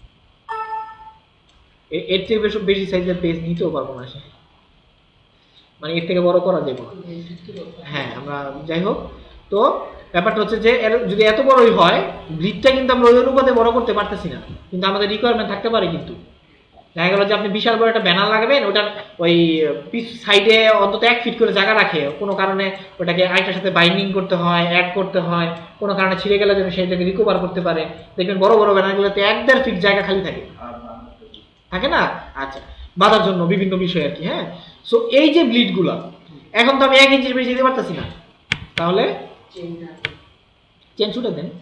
এর থেকে বেশি বেশি সাইজের পেজ নিতেও পারবো না, সে মানে এর থেকে বড় করা যাবে। হ্যাঁ, আমরা যাই হোক, তো ব্যাপারটা হচ্ছে যে যদি এত বড়ই হয়, ব্লিডটা কিন্তু আমরা ওই অনুপাতে বড় করতে পারতেছি না, কিন্তু আমাদের রিকোয়ারমেন্ট থাকতে পারে। কিন্তু দেখা গেল যে আপনি বিশাল বড় একটা ব্যানার লাগাবেন, ওটার ওই পিছ সাইডে অন্তত এক ফিট করে জায়গা রাখে, কোনো কারণে ওটাকে আরেকটার সাথে বাইন্ডিং করতে হয়, অ্যাড করতে হয়, কোনো কারণে ছিঁড়ে গেলে যেন সেটাকে রিকভার করতে পারে। দেখবেন বড় বড় ব্যানারগুলোতে এক দেড় ফিট জায়গা খালি থাকে, থাকে না? আচ্ছা, বাঁধার জন্য বিভিন্ন বিষয় আর কি। হ্যাঁ, সো এই যে ব্লিডগুলো, এখন তো আমি এক ইঞ্চির বেশি যেতে পারতেছি না, তাহলে চেন ছুটে দেন।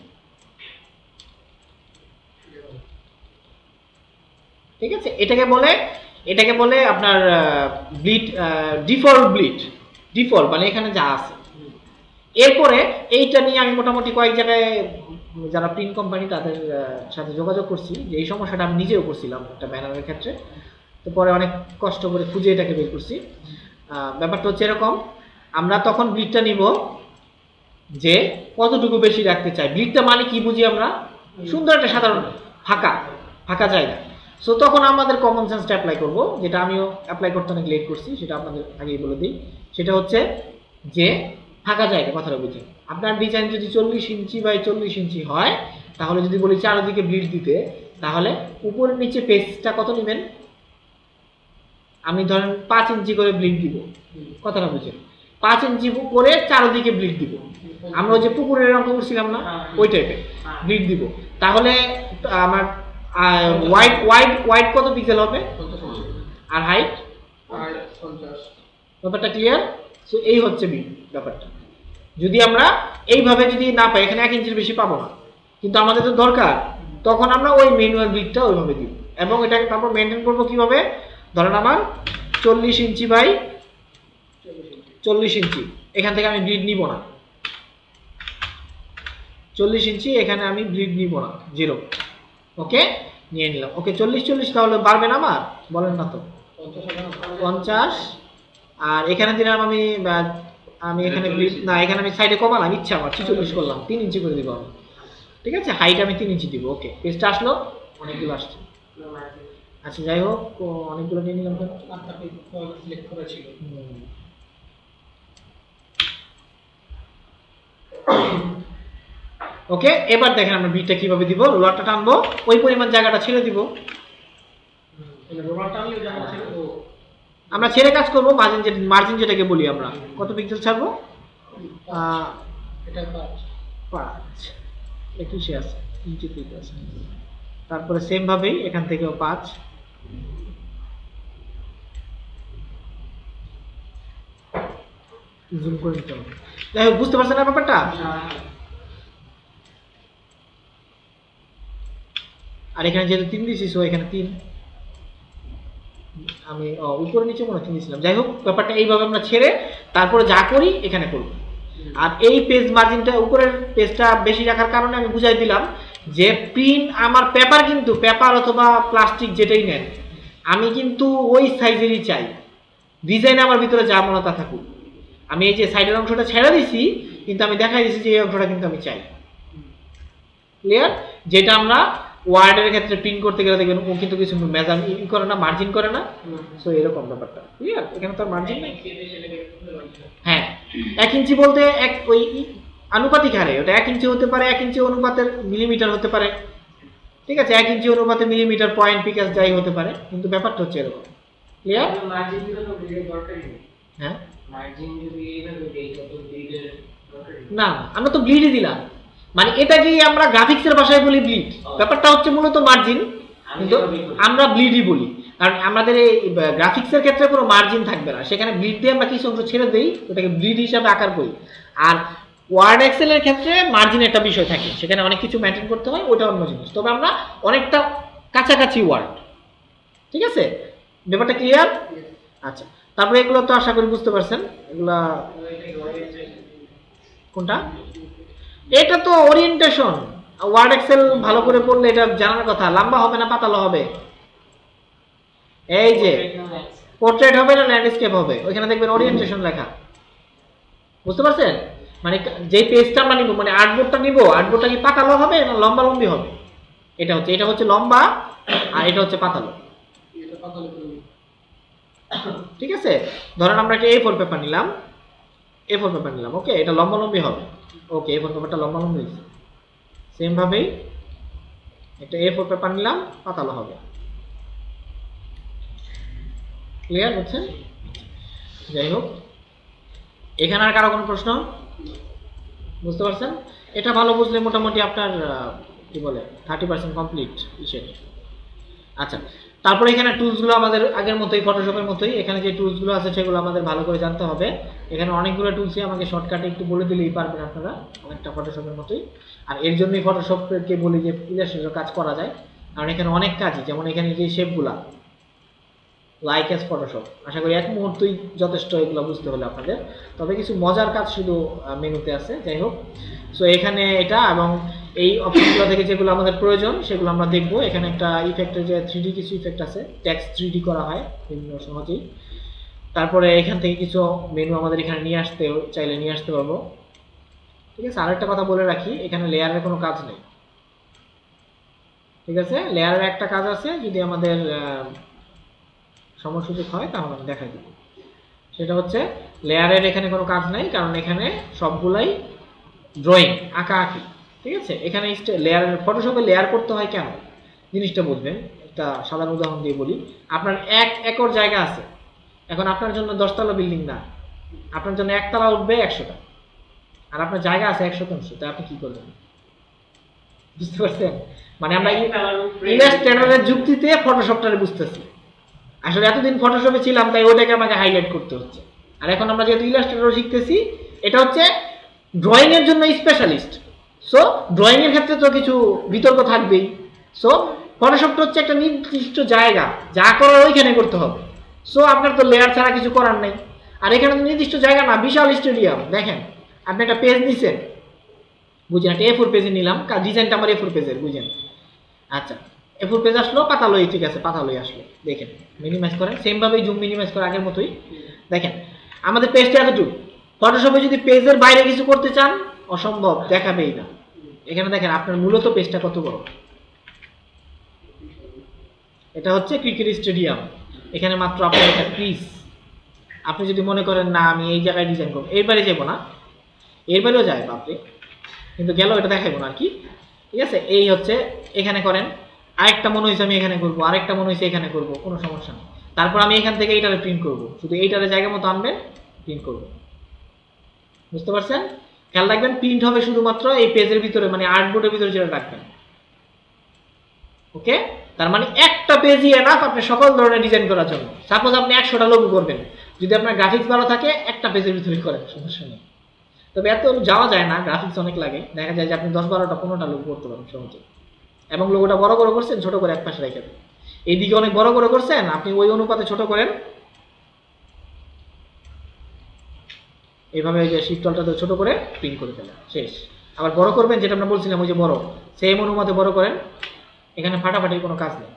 ঠিক আছে, এটাকে বলে এটাকে বলে আপনার ব্লিড, ডিফল্ট ব্লিড, ডিফল্ট মানে এখানে যা আছে। এরপরে এইটা নিয়ে আমি মোটামুটি কয়েক জায়গায় যারা প্রিন্ট কোম্পানি তাদের সাথে যোগাযোগ করছি, যে এই সমস্যাটা আমি নিজেও করছিলাম একটা ব্যানারের ক্ষেত্রে। তো পরে অনেক কষ্ট করে খুঁজে এটাকে বের করছি। ব্যাপারটা হচ্ছে এরকম, আমরা তখন ব্লিডটা নিব যে কতটুকু বেশি রাখতে চাই। ব্লিডটা মানে কি বুঝি আমরা? সুন্দর একটা সাধারণ ফাঁকা ফাঁকা জায়গা। সো তখন আমাদের কমন সেন্সটা অ্যাপ্লাই করব, যেটা আমিও অ্যাপ্লাই করতে অনেক লেট করছি, সেটা আপনাদের আগেই বলে দিই। সেটা হচ্ছে যে ফাঁকা জায়গা, কথাটা বুঝি। আপনার ডিজাইন যদি চল্লিশ ইঞ্চি বাই চল্লিশ ইঞ্চি হয়, তাহলে যদি বলি চারদিকে ব্লিড দিতে, তাহলে উপরের নিচে পেজটা কত নেবেন? আমি ধরেন পাঁচ ইঞ্চি করে ব্লিড দিব, কথাটা বুঝেন। পাঁচ ইঞ্চি করে চারদিকে ব্লিড দিব। আমরা ওই যে পুকুরের অঙ্ক করছিলাম না, ওই টাইপের ব্লিড দিব। তাহলে আমার ওয়াইড ওয়াইড ওয়াইড কত পিক্সেল হবে? আর হাইট? ব্যাপারটা ক্লিয়ার? সো এই হচ্ছে ব্যাপারটা। যদি আমরা এইভাবে যদি না পাই, এখানে এক ইঞ্চির বেশি পাবো না, কিন্তু আমাদের তো দরকার, তখন আমরা ওই ম্যানুয়াল ব্লিডটা ওইভাবে দিব। এবং এটাকে তারপর মেনটেন করবো কিভাবে? ধরেন আমার চল্লিশ ইঞ্চি বাই চল্লিশ ইঞ্চি, এখান থেকে আমি ব্লিড নিব না। চল্লিশ ইঞ্চি এখানে আমি ব্লিড নিব না, জিরো। ওকে, নিয়ে নিলাম। ওকে, চল্লিশ চল্লিশ তাহলে বাড়বে না আমার? বলেন না তো। পঞ্চাশ। আর এখানে দিলাম আমি আমি এখানে ব্লিড না, এখানে আমি সাইডে কমালাম, ইচ্ছা আমার ছিচল্লিশ করলাম, তিন ইঞ্চি করে দিব আমি। ঠিক আছে, হাইট আমি তিন ইঞ্চি দিব। ওকে, পেজটা আসলো, অনেকগুলো আসছে। আচ্ছা, যাই হোক, অনেকগুলো নিয়ে নিলাম। ওকে, এবার দেখেন আমরা বিটটা কিভাবে দিব। রোলারটা টানবো, ওই পরিমাণ জায়গাটা ছেড়ে দিব। আমরা ছেড়ে কাজ করবো। মার্জিন যেটা মার্জিন যেটাকে বলি আমরা, কত পিক্সেল ছাড়বো? পাঁচ। একুশে আছে, ইঞ্চি থেকে আছে। তারপরে সেম ভাবেই এখান থেকেও পাঁচ। জুম করে নিতে হবে। যাই হোক, বুঝতে পারছেন না ব্যাপারটা? আর এখানে যেহেতু তিন দিয়েছি, সো এখানে তিন। আমি উপরে নিচে মনে তিন দিয়েছিলাম। যাই হোক, ব্যাপারটা এইভাবে আমরা ছেড়ে তারপরে যা করি এখানে করব। আর এই পেজ মার্জিনটা, উপরের পেজটা বেশি রাখার কারণে আমি বুঝাই দিলাম যে প্রিন্ট আমার পেপার, কিন্তু পেপার অথবা প্লাস্টিক যেটাই নেন, আমি কিন্তু ওই সাইজেরই চাই। ডিজাইন আমার ভিতরে যা মনে তা থাকুক। আমি এই যে সাইডের অংশটা ছেড়ে দিছি, কিন্তু আমি দেখাই দিছি যে এই অংশটা কিন্তু আমি চাই। ক্লিয়ার? যেটা আমরা ওয়ার্ডের ক্ষেত্রে প্রিন্ট করতে গেলে দেখবেন ও কিন্তু কিছু মেজার ই করে না, মার্জিন করে না। সো এরকম ব্যাপারটা ক্লিয়ার? এখানে তো আর মার্জিন নেই। হ্যাঁ, এক ইঞ্চি বলতে এক ওই আনুপাতিক হারে, ওটা এক ইঞ্চি হতে পারে, এক ইঞ্চি অনুপাতের মিলিমিটার হতে পারে। ঠিক আছে, এক ইঞ্চি অনুপাতে মিলিমিটার, পয়েন্ট, পিকাস যাই হতে পারে, কিন্তু ব্যাপারটা হচ্ছে এরকম। ক্লিয়ার? হ্যাঁ, না আমরা তো ব্লিডই দিলাম, মানে এটাকেই আমরা গ্রাফিক্সের ভাষায় বলি ব্লিড। ব্যাপারটা হচ্ছে মূলত মার্জিন, কিন্তু আমরা ব্লিডই বলি, কারণ আমাদের এই গ্রাফিক্সের ক্ষেত্রে কোনো মার্জিন থাকবে না। সেখানে ব্লিড দিয়ে আমরা কিছু অংশ ছেড়ে দিই, ওটাকে ব্লিড হিসাবে আকার করি। আর ওয়ার্ড এক্সেলের ক্ষেত্রে মার্জিন একটা বিষয় থাকে, সেখানে অনেক কিছু মেনটেন করতে হয়, ওটা অন্য জিনিস। তবে আমরা অনেকটা কাছাকাছি ওয়ার্ড। ঠিক আছে, ব্যাপারটা ক্লিয়ার? আচ্ছা, তারপরে এগুলো তো আশা করি বুঝতে পারছেন। এগুলা কোনটা? এটা তো ওরিয়েন্টেশন। ওয়ার্ড এক্সেল ভালো করে পড়লে এটা জানার কথা। লম্বা হবে না পাতলা হবে? এই যে পোর্ট্রেট হবে না ল্যান্ডস্কেপ হবে, ওইখানে দেখবেন ওরিয়েন্টেশন লেখা। বুঝতে পারছেন? মানে যে পেজটা আমরা নিব, মানে আর্টবোর্ডটা নিব, আর্টবোর্ডটা কি পাতালো হবে না লম্বা লম্বি হবে? এটা হচ্ছে এটা হচ্ছে লম্বা, আর এটা হচ্ছে পাতালো। ঠিক আছে, ধরেন আমরা একটা এ ফোর পেপার নিলাম, এ ফোর পেপার নিলাম। ওকে, এটা লম্বা লম্বি হবে। ওকে, এ ফোর পেপারটা লম্বা লম্বি হয়েছে। সেম ভাবেই একটা এ ফোর পেপার নিলাম, পাতালো হবে। ক্লিয়ার বুঝছেন? যাই হোক, এখানে আর কারো কোনো প্রশ্ন? বুঝতে পারছেন? এটা ভালো বুঝলে মোটামুটি আপনার কি বলে থার্টি পার্সেন্ট কমপ্লিট ইসের। আচ্ছা, তারপরে এখানে টুলসগুলো আমাদের আগের মতোই, ফটোশপের মতোই। এখানে যে টুলসগুলো আছে সেগুলো আমাদের ভালো করে জানতে হবে। এখানে অনেকগুলো টুলসই আমাকে শর্টকাটে একটু বলে দিলেই পারবেন আপনারা, অনেকটা ফটোশপের মতোই। আর এর জন্যই ফটোশপকে বলি যে ইলাস্ট্রেটর কাজ করা যায়, কারণ এখানে অনেক কাজই, যেমন এখানে যে শেপগুলা লাইক এস ফটোশপ, আশা করি এক মুহূর্তেই যথেষ্ট এগুলো বুঝতে হলে আপনাদের। তবে কিছু মজার কাজ শুধু মেনুতে আছে। যাই হোক, সো এখানে এটা এবং এই অপশনগুলো থেকে যেগুলো আমাদের প্রয়োজন সেগুলো আমরা দেখবো। এখানে একটা ইফেক্টের যে থ্রি ডি কিছু ইফেক্ট আছে, টেক্সট থ্রি ডি করা হয় বিভিন্ন সহজেই। তারপরে এখান থেকে কিছু মেনু আমাদের এখানে নিয়ে আসতে চাইলে নিয়ে আসতে পারবো। ঠিক আছে, আরেকটা কথা বলে রাখি, এখানে লেয়ারের কোনো কাজ নেই। ঠিক আছে, লেয়ারের একটা কাজ আছে, যদি আমাদের সময় সুযোগ হয় তাহলে আমি দেখাই দিব। সেটা হচ্ছে লেয়ারের এখানে কোনো কাজ নাই, কারণ এখানে সবগুলাই ড্রয়িং, আঁকা আঁকি। ঠিক আছে, এখানে লেয়ারের ফটোশপে লেয়ার করতে হয় কেন জিনিসটা বুঝবেন। একটা সাধারণ উদাহরণ দিয়ে বলি, আপনার এক একর জায়গা আছে, এখন আপনার জন্য দশতলা বিল্ডিং না, আপনার জন্য একতলা উঠবে একশোটা, আর আপনার জায়গা আছে এক শতাংশ, তাই আপনি কি করবেন? বুঝতে পারছেন? মানে আমরা ইলাস্ট্রেটরের যুক্তিতে ফটোশপটারে বুঝতেছি। আসলে এতদিন ফটোশপে ছিলাম তাই ওটাকে আমাকে হাইলাইট করতে হচ্ছে। আর এখন আমরা যেহেতু ইলাস্ট্রেটর শিখতেছি, এটা হচ্ছে ড্রয়িং এর জন্য স্পেশালিস্ট। সো ড্রয়িং এর ক্ষেত্রে তো কিছু বিতর্ক থাকবেই। সো ফটোশপটা হচ্ছে একটা নির্দিষ্ট জায়গা, যা করার ওইখানে করতে হবে। সো আপনার তো লেয়ার ছাড়া কিছু করার নেই। আর এখানে তো নির্দিষ্ট জায়গা না, বিশাল স্টেডিয়াম। দেখেন, আপনি একটা পেজ নিছেন, বুঝেন, একটা এ ফোর পেজে নিলাম, ডিজাইনটা আমার এ ফোর পেজের, বুঝেন? আচ্ছা, এ ফোর পেজ আসলো, পাতা লই, ঠিক আছে, পাতা লই আসলো। দেখেন, মিনিমাইজ করেন, সেম ভাবেই জুম মিনিমাইজ করে আগের মতোই। দেখেন আমাদের পেজটা এতটুকু। ফটোশপে যদি পেজের বাইরে কিছু করতে চান, অসম্ভব, দেখাবেই না। এখানে দেখেন আপনার মূলত পেজটা কত বড়। এটা হচ্ছে ক্রিকেট স্টেডিয়াম, এখানে মাত্র আপনার একটা ক্রিজ। আপনি যদি মনে করেন না আমি এই জায়গায় ডিজাইন করবো, এর বাইরে যাবো না, এর বাইরেও যায় বাপরে, কিন্তু গেল এটা দেখাইবো না আর কি। ঠিক আছে, এই হচ্ছে এখানে করেন, আরেকটা মনে হয়েছে আমি এখানে করবো, আরেকটা মনে হয়েছে এখানে করবো, কোনো সমস্যা নেই। তারপর আমি এখান থেকে এইটারে প্রিন্ট করবো, শুধু এইটারে জায়গা মতো আনবেন, প্রিন্ট করবো। বুঝতে পারছেন? খেয়াল রাখবেন, প্রিন্ট হবে শুধুমাত্র এই পেজের ভিতরে, মানে আর্টবোর্ডের ভিতরে যেটা রাখবেন। ওকে, তার মানে একটা পেজই এনাফ আপনি সকল ধরনের ডিজাইন করার জন্য। সাপোজ আপনি একশোটা লোগো করবেন, যদি আপনার গ্রাফিক্স ভালো থাকে একটা পেজের ভিতরে করেন, সমস্যা নেই। তবে এত যাওয়া যায় না, গ্রাফিক্স অনেক লাগে। দেখা যায় যে আপনি দশ বারোটা পনেরোটা লোগো করতে পারেন সহজে। এবং লোগোটা বড় বড় করছেন, ছোট করে এক পাশে রেখে দেন। এইদিকে অনেক বড় করে করছেন, আপনি ওই অনুপাতে ছোট করেন, এইভাবে যে শিফটলটা ছোট করে প্রিন্ট করে ফেলেন, শেষ। আবার বড় করবেন, যেটা আমরা বলছিলাম ওই যে বড়, সেম অনুপাতে বড় করেন। এখানে ফাটাফাটির কোনো কাজ নেই।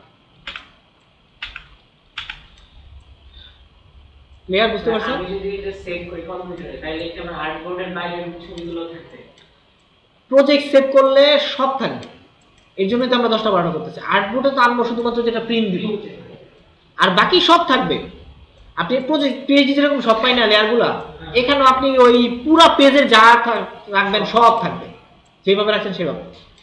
ক্লিয়ার? বুঝতে পারছেন? আমি যদি এটা সেভ করি কম্পিউটারে, তাহলে কি আমার আর্টবোর্ডের বাইরের ছবিগুলো থাকবে? প্রজেক্ট সেভ করলে সব থাকবে, এর জন্যই তো আমরা দশটা বারোটা করতেছি। আর্টবোর্ডে তো আনবো শুধুমাত্র যেটা প্রিন্ট দিব, আর বাকি সব থাকবে। আপনি প্রজেক্ট পেজ যেরকম সব পাই না লেয়ারগুলা, এখানেও আপনি ওই পুরা পেজের যা রাখবেন সব থাকবে, যেভাবে রাখছেন সেভাবে।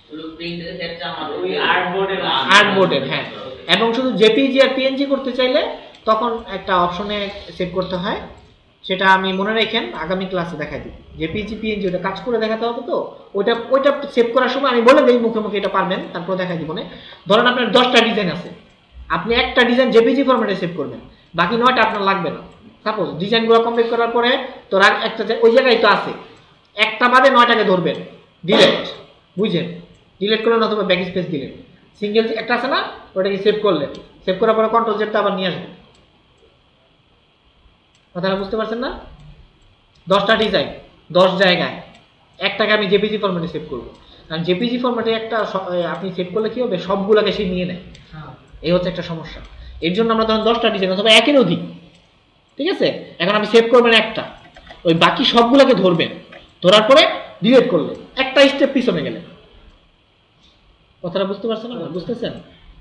আর্টবোর্ডের, হ্যাঁ। এবং শুধু জেপিজি আর পিএনজি করতে চাইলে তখন একটা অপশনে সেভ করতে হয়, সেটা আমি মনে রাখেন আগামী ক্লাসে দেখাই দিই। জেপিজি পিএনজি ওটা কাজ করে দেখাতে হবে, তো ওইটা ওইটা সেভ করার সময় আমি বলে দিই মুখে মুখে এটা পারবেন, তারপর দেখাই দিব। না ধরেন আপনার দশটা ডিজাইন আছে, আপনি একটা ডিজাইন জেপিজি ফরম্যাটে সেভ করবেন, বাকি নয়টা আপনার লাগবে না। সাপোজ ডিজাইনগুলো কমপ্লিট করার পরে তো একটা ওই জায়গায় তো আছে, একটা বাদে নয়টাকে ধরবেন, ডিলেট, বুঝেন? ডিলেট করলেন অথবা ব্যাক স্পেস দিলেন, সিঙ্গেল একটা আছে না, ওটাকে সেভ করলেন, সেভ করার পরে কন্ট্রোল জেডটা আবার নিয়ে আসবেন। কথাটা বুঝতে পারছেন না? দশটা ডিজাইন দশ জায়গায়, একটাকে আমি জেপিজি ফরম্যাটে সেভ করবো, কারণ জেপিজি ফরম্যাটে একটা আপনি সেভ করলে কি হবে, সবগুলোকে সে নিয়ে নেয়। এই হচ্ছে একটা সমস্যা। এর জন্য আমরা ধরুন দশটা ডিজাইন অথবা একের অধিক, ঠিক আছে, এখন আপনি সেভ করবেন একটা, ওই বাকি সবগুলোকে ধরবেন, ধরার পরে ডিলিট করলেন, একটা স্টেপ পিছনে গেলেন। কথাটা বুঝতে পারছেন না? বুঝতেছেন?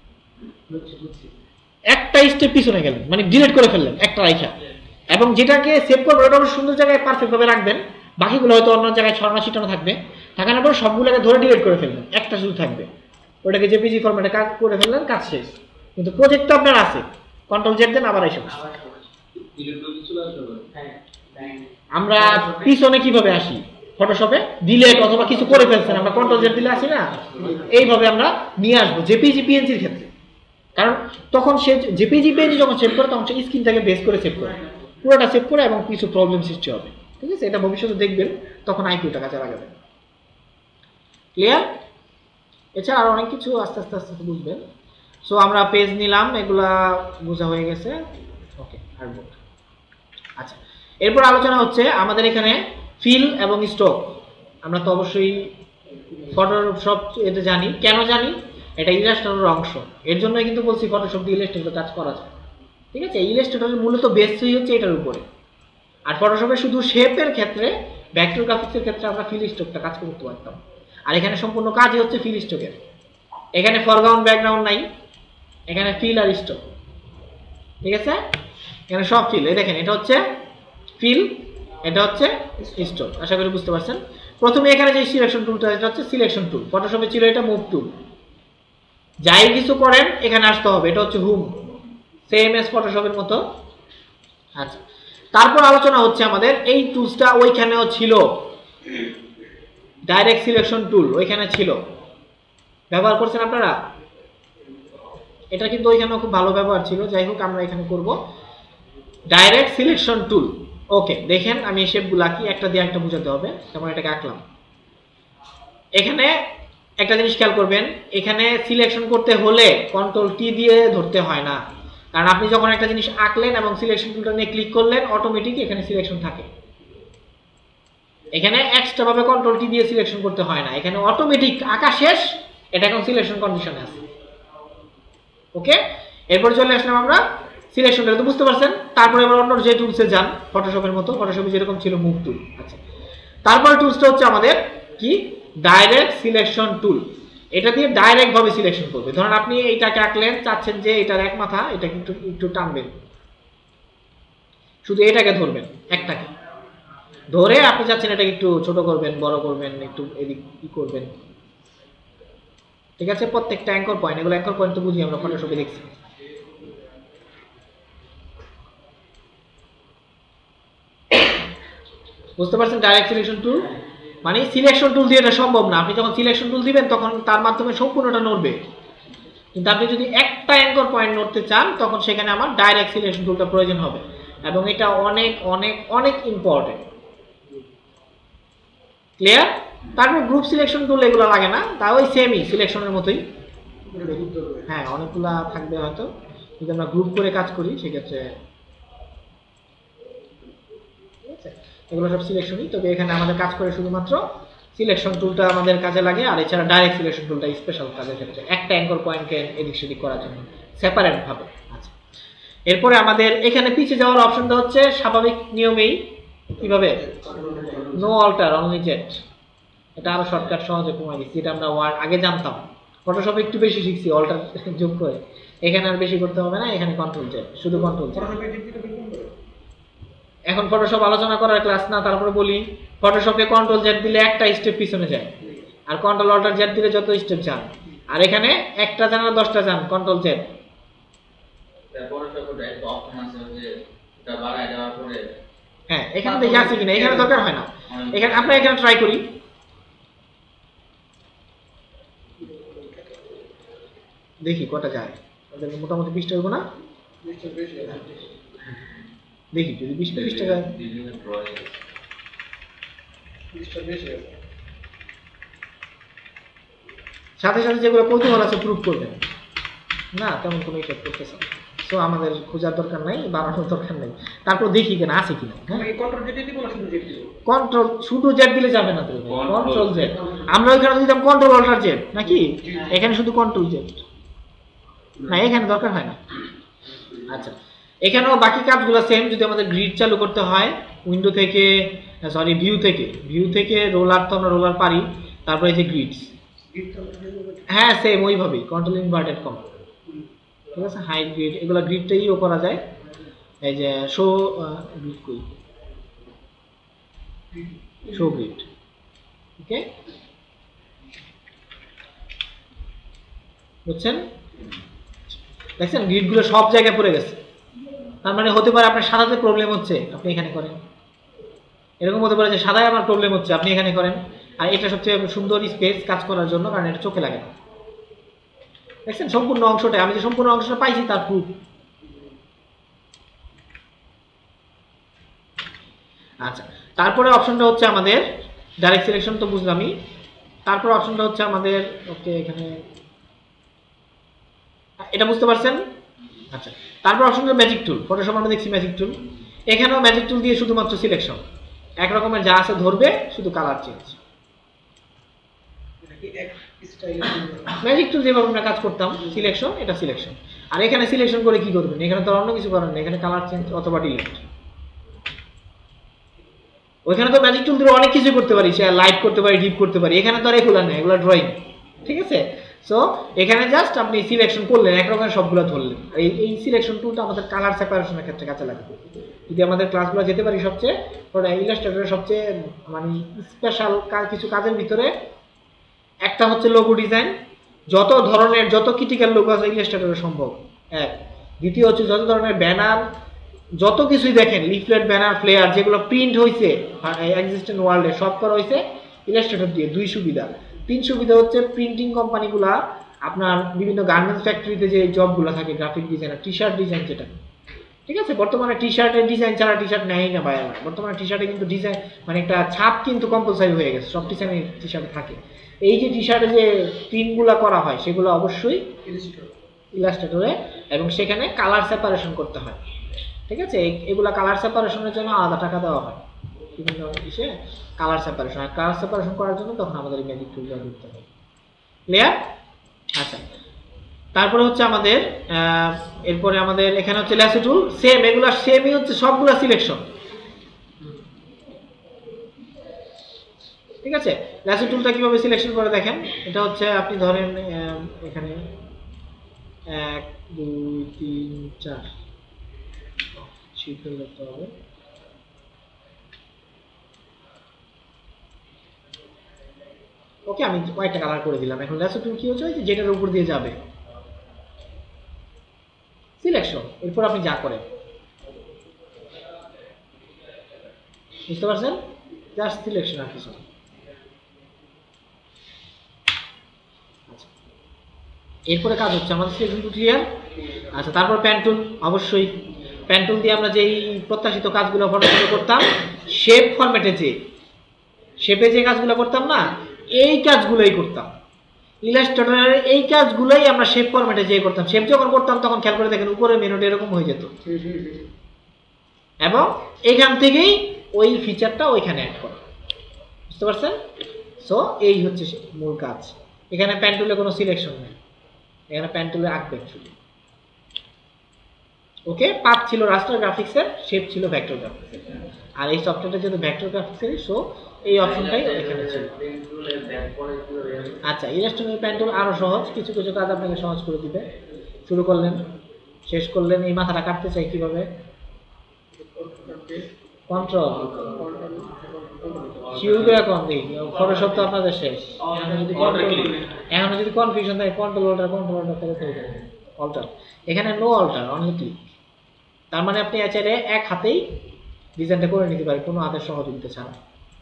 একটা স্টেপ পিছনে গেলেন মানে ডিলিট করে ফেললেন একটা রাইখা, এবং যেটাকে সেভ করবেন ওটা সুন্দর জায়গায় পারফেক্ট ভাবে রাখবেন, বাকিগুলো হয়তো অন্য জায়গায় ছড়ানো ছিটানো থাকবে, থাকানোর পর সবগুলোকে ধরে ডিলিট করে ফেলবেন, একটা শুধু থাকবে, ওটাকে জেপিজি ফরম্যাটে কাজ করে ফেললেন, কাজ শেষ। কিন্তু প্রজেক্ট তো আপনার আছে, কন্ট্রোল জেড দেন, আবার এসে হ্যাঁ আমরা পিছনে কিভাবে আসি ফটোশপে ডিলেট অথবা কিছু করে ফেলছেন আমরা কন্ট্রোল জেড দিলে আসি না এইভাবে আমরা নিয়ে আসবো জেপিজি পিএনজির ক্ষেত্রে কারণ তখন সে জেপিজি পিএনজি যখন সেভ করে তখন সে স্ক্রিনটাকে বেস করে সেভ করে পুরোটা সেভ করে এবং কিছু প্রবলেম সৃষ্টি হবে ঠিক আছে এটা ভবিষ্যতে দেখবেন তখন আইকিউটা কাজে লাগাবেন ক্লিয়ার এছাড়া আরো অনেক কিছু আস্তে আস্তে আস্তে আস্তে বুঝবেন সো আমরা পেজ নিলাম এগুলা বোঝা হয়ে গেছে ওকে আর্টবোর্ড আচ্ছা এরপর আলোচনা হচ্ছে আমাদের এখানে ফিল এবং স্টক আমরা তো অবশ্যই ফটোশপ এটা জানি কেন জানি এটা ইলাস্ট্রেটরের অংশ এর জন্য কিন্তু বলছি ফটোশপ দিয়ে ইলাস্ট্রেটর কাজ করা যায় ঠিক আছে ইলাস্ট্রেটরের মূলত বেসই হচ্ছে এটার উপরে আর ফটোশপে শুধু শেপের ক্ষেত্রে ভেক্টর গ্রাফিক্সের ক্ষেত্রে আমরা ফিল স্টকটা কাজ করতে পারতাম আর এখানে সম্পূর্ণ কাজই হচ্ছে ফিল স্টকের এখানে ফরগ্রাউন্ড ব্যাকগ্রাউন্ড নাই এখানে ফিল আর স্টক ঠিক আছে এখানে সব ফিল এই দেখেন এটা হচ্ছে ফিল এটা হচ্ছে স্টক আশা করি বুঝতে পারছেন প্রথমে এখানে যে সিলেকশন টুলটা এটা হচ্ছে সিলেকশন টুল ফটোশপে ছিল এটা মুভ টুল যাই কিছু করেন এখানে আসতে হবে এটা হচ্ছে হোম সেম এস ফটোশপের মতো আচ্ছা তারপর আলোচনা হচ্ছে আমাদের এই টুলসটা ওইখানেও ছিল ডাইরেক্ট সিলেকশন টুল ওইখানে ছিল ব্যবহার করছেন আপনারা এটা কিন্তু ওইখানেও খুব ভালো ব্যবহার ছিল যাই হোক আমরা এখানে করব ডাইরেক্ট সিলেকশন টুল ওকে দেখেন আমি এই শেপগুলো আঁকি একটা দিয়ে একটা বোঝাতে হবে যেমন এটাকে আঁকলাম এখানে একটা জিনিস খেয়াল করবেন এখানে সিলেকশন করতে হলে কন্ট্রোল টি দিয়ে ধরতে হয় না কারণ আপনি যখন একটা জিনিস আঁকলেন এবং সিলেকশন টুলটা নিয়ে ক্লিক করলেন অটোমেটিক এখানে সিলেকশন থাকে এখানে এক্সট্রা ভাবে কন্ট্রোল টি দিয়ে সিলেকশন করতে হয় না এখানে অটোমেটিক আঁকা শেষ এটা এখন সিলেকশন কন্ডিশনে আছে ওকে এরপর চলে আসলাম আমরা সিলেকশনটা তো বুঝতে পারছেন তারপরে এবার অন্য যে টুলসে যান ফটোশপের মতো ফটোশপে যেরকম ছিল মুভ টুল আচ্ছা তারপর টুলসটা হচ্ছে আমাদের কি ডাইরেক্ট সিলেকশন টুল এটা দিয়ে ডাইরেক্ট ভাবে সিলেকশন করবে ধরুন আপনি এইটাকে আঁকলেন চাচ্ছেন যে এটার এক মাথা এটাকে একটু একটু টানবেন শুধু এটাকে ধরবেন একটাকে ধরে আপনি চাচ্ছেন এটাকে একটু ছোট করবেন বড় করবেন একটু এদিক কি করবেন ঠিক আছে প্রত্যেকটা অ্যাঙ্কর পয়েন্ট এগুলো অ্যাঙ্কর পয়েন্ট তো বুঝি আমরা ফটোশপে দেখছি বুঝতে পারছেন ডাইরেক্ট সিলেকশন টুল মানে সিলেকশন টুল দিয়ে এটা সম্ভব না আপনি যখন সিলেকশন টুল দিবেন তখন তার মাধ্যমে সম্পূর্ণটা নড়বে কিন্তু আপনি যদি একটা অ্যাঙ্কর পয়েন্ট নড়তে চান তখন সেখানে আমার ডাইরেক্ট সিলেকশন টুলটা প্রয়োজন হবে এবং এটা অনেক অনেক অনেক ইম্পর্টেন্ট ক্লিয়ার তারপর গ্রুপ সিলেকশন টুল এগুলো লাগে না তা ওই সেমই সিলেকশনের মতোই হ্যাঁ অনেকগুলা থাকবে হয়তো যদি আমরা গ্রুপ করে কাজ করি সেক্ষেত্রে এগুলো সব সিলেকশনই তবে এখানে আমাদের কাজ করে শুধুমাত্র সিলেকশন টুলটা আমাদের কাজে লাগে আর এছাড়া ডাইরেক্ট সিলেকশন টুলটা স্পেশাল কাজের ক্ষেত্রে একটা অ্যাঙ্কর পয়েন্টকে এদিক সেদিক করার জন্য সেপারেট ভাবে আচ্ছা এরপরে আমাদের এখানে পিছিয়ে যাওয়ার অপশনটা হচ্ছে স্বাভাবিক নিয়মেই কিভাবে নো অল্টার অনলি জেট এটা আরো শর্টকাট সহজে কমাই দিচ্ছি এটা আমরা ওয়ার্ড আগে জানতাম ফটোশপে একটু বেশি শিখছি অল্টার যোগ করে এখানে আর বেশি করতে হবে না এখানে কন্ট্রোল জেড শুধু কন্ট্রোল জেড এখন ফটোশপ আলোচনা করার ক্লাস না তারপরে বলি ফটোশপে কন্ট্রোল জেড দিলে একটা স্টেপ পিছনে যায় আর কন্ট্রোল অল্টার জেড দিলে যত স্টেপ যান আর এখানে একটা যান আর দশটা যান কন্ট্রোল জেড হ্যাঁ এখানে দেখি আছে কিনা এখানে দরকার হয় না এখানে আমরা এখানে ট্রাই করি দেখি কটা যায় মোটামুটি বিশটা হইব না দেখি যদি বিশ বিশ টাকা সাথে সাথে যেগুলো কৌতূহল আছে প্রুভ করবেন না তেমন কোনো ইফেক্ট করতেছে সো আমাদের খোঁজার দরকার নাই বানানোর দরকার নাই তারপর দেখি কেন আছে কিনা কন্ট্রোল শুধু জেড দিলে যাবে না তো কন্ট্রোল জেড আমরা ওইখানে দিতাম কন্ট্রোল অল্টার জেড নাকি এখানে শুধু কন্ট্রোল জেড না এখানে দরকার হয় না আচ্ছা এখানেও বাকি কাজগুলো সেম যদি আমাদের গ্রিড চালু করতে হয় উইন্ডো থেকে সরি ভিউ থেকে ভিউ থেকে রোলার তো আমরা রোলার পারি তারপরে এই যে গ্রিডস হ্যাঁ সেম ওইভাবেই কন্ট্রোল ইনভার্টেড কম ঠিক আছে হাই গ্রিড এগুলো গ্রিডটাইও করা যায় এই যে শো গ্রিড কই শো গ্রিড ওকে বুঝছেন দেখছেন গ্রিডগুলো সব জায়গায় পড়ে গেছে তার মানে হতে পারে আপনার সাদাতে প্রবলেম হচ্ছে, আপনি এখানে করেন। এরকম হতে পারে যে সাদায় আমার প্রবলেম হচ্ছে, আপনি এখানে করেন। আর এটা সবচেয়ে সুন্দর স্পেস কাজ করার জন্য, কারণ এটা চোখে লাগে না। দেখছেন সম্পূর্ণ অংশটা, আমি যে সম্পূর্ণ অংশটা পাইছি তার প্রুফ। আচ্ছা, তারপরে অপশনটা হচ্ছে আমাদের ডাইরেক্ট সিলেকশন, তো বুঝলামই। তারপর অপশনটা হচ্ছে আমাদের, ওকে এখানে এটা বুঝতে পারছেন? আচ্ছা, তারপর অপশনটা ম্যাজিক টুল। ফটোশপ আমরা দেখছি ম্যাজিক টুল, এখানেও ম্যাজিক টুল দিয়ে শুধুমাত্র সিলেকশন, এক রকমের যা আছে ধরবে, শুধু কালার চেঞ্জ। ম্যাজিক টুল যেভাবে আমরা কাজ করতাম, সিলেকশন, এটা সিলেকশন। আর এখানে সিলেকশন করে কি করবেন? এখানে তো অন্য কিছু করার নেই, এখানে কালার চেঞ্জ অথবা ডিলিট। ওইখানে তো ম্যাজিক টুল দিয়ে অনেক কিছু করতে পারি, সে লাইট করতে পারি, ডিপ করতে পারি। এখানে তো আর এগুলো নেই, এগুলো ড্রয়িং, ঠিক আছে? সো এখানে জাস্ট আপনি সিলেকশন করলেন, এক রকমের সবগুলো ধরলেন। এই এই সিলেকশন টুলটা আমাদের কালার সেপারেশনের ক্ষেত্রে কাজে লাগবে। যদি আমাদের ক্লাসগুলো যেতে পারি, সবচেয়ে ইলাস্ট্রেটরের সবচেয়ে মানে স্পেশাল কিছু কাজের ভিতরে একটা হচ্ছে লোগো ডিজাইন। যত ধরনের যত ক্রিটিক্যাল লোগো আছে ইলাস্ট্রেটরে সম্ভব এক। দ্বিতীয় হচ্ছে যত ধরনের ব্যানার, যত কিছুই দেখেন, লিফলেট, ব্যানার, ফ্লেয়ার, যেগুলো প্রিন্ট হয়েছে এক্সিস্টেন্ট ওয়ার্ল্ডে, সব করা হয়েছে ইলাস্ট্রেটর দিয়ে। দুই সুবিধা। তিন সুবিধা হচ্ছে প্রিন্টিং কোম্পানিগুলা আপনার বিভিন্ন গার্মেন্টস ফ্যাক্টরিতে যে জবগুলো থাকে, graphic designer, T shirt design, যেটা ঠিক আছে, বর্তমানে টি শার্টের ডিজাইন ছাড়া টি শার্ট নেয়ই না বাইরে। বর্তমানে টি শার্টে কিন্তু ডিজাইন মানে একটা ছাপ কিন্তু কম্পালসারি হয়ে গেছে, সব ডিজাইনে টি শার্টে থাকে। এই যে টি শার্টে যে প্রিন্টগুলো করা হয়, সেগুলো অবশ্যই ইলাস্ট্রেটরে, এবং সেখানে কালার সেপারেশন করতে হয়, ঠিক আছে? এগুলা কালার সেপারেশনের জন্য আলাদা টাকা দেওয়া হয়, বিভিন্ন ইসে কালার সেপারেশন। আর কালার সেপারেশন করার জন্য তখন আমাদের ম্যাজিক টুলটা দিতে হবে। ক্লিয়ার? আচ্ছা, তারপরে হচ্ছে আমাদের এরপরে আমাদের এখানে হচ্ছে ল্যাসো টুল। সেম, এগুলা সেমই হচ্ছে সবগুলা সিলেকশন, ঠিক আছে? ল্যাসো টুলটা কিভাবে সিলেকশন করে দেখেন। এটা হচ্ছে আপনি ধরেন এখানে এক দুই তিন চার শিফট করতে হবে। ওকে, আমি কয়েকটা কালার করে দিলাম। এখন ল্যাসো টুল কি হচ্ছে, যেটার উপর দিয়ে যাবে সিলেকশন, এরপর আপনি যা করেন, বুঝতে পারছেন? জাস্ট সিলেকশন আর কিছু। আচ্ছা, এরপরে কাজ হচ্ছে আমাদের সিলেকশন টুল ক্লিয়ার। আচ্ছা, তারপর প্যান টুল। অবশ্যই প্যান টুল দিয়ে আমরা যেই প্রত্যাশিত কাজগুলো ফটোশপে করতাম, শেপ ফরম্যাটে যে শেপে যে কাজগুলো করতাম না, এই কাজগুলোই করতাম ইলাস্ট্রেটরের। এই কাজগুলোই আমরা শেপ ফরম্যাটে যে করতাম। শেপ যখন করতাম তখন খেয়াল করে দেখেন উপরে মেনুটা এরকম হয়ে যেত, এবং এখান থেকেই ওই ফিচারটা ওইখানে অ্যাড করা, বুঝতে পারছেন? সো এই হচ্ছে মূল কাজ। এখানে প্যান টুলে কোনো সিলেকশন নেই, এখানে প্যান টুলে আঁকবেন শুধু। ওকে, পাথ ছিল রাস্টার গ্রাফিক্সের, শেপ ছিল ভেক্টর গ্রাফিক্সের। আর এই সফটওয়্যারটা যেহেতু ভেক্টর গ্রাফিক্সেরই, সো এই অপশনটাই এখানে ছিল। আচ্ছা, ইলাস্ট্রেটর প্যান টুল আরো সহজ, কিছু কিছু কাজ আপনাকে সহজ করে দিবে। শুরু করলেন, শেষ করলেন, এই মাথাটা কাটতে চাই কিভাবে, কন্ট্রোল কিউবে এখন দিই। ফটোশপ তো আপনাদের শেষ, এখন যদি কনফিউশন থাকে কন্ট্রোল অল্টার কন্ট্রোল অল্টার করে ফেলে দেবেন। অল্টার, এখানে নো অল্টার, অনলি ক্লিক। তার মানে আপনি চাইলে এক হাতেই ডিজাইনটা করে নিতে পারেন, কোনো হাতের সহযোগিতা ছাড়া।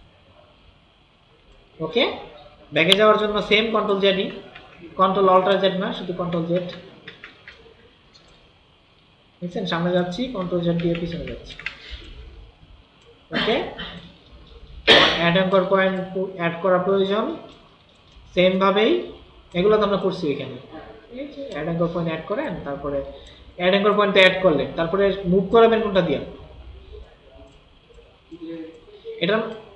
ওকে, ব্যাকে যাওয়ার জন্য সেম কন্ট্রোল জেডই, কন্ট্রোল অল্টার জেড না, শুধু কন্ট্রোল জেড। দেখছেন, সামনে যাচ্ছি, কন্ট্রোল জেড দিয়ে পিছনে যাচ্ছি। Okay, add anchor point add করা প্রয়োজন, সেম ভাবেই এগুলো তো আমরা করছি এখানে। অ্যাড অ্যাঙ্কর পয়েন্ট অ্যাড করেন, তারপরে অ্যাড অ্যাঙ্কর পয়েন্ট অ্যাড করলেন, তারপরে মুভ করাবেন কোনটা দিয়ে, এটা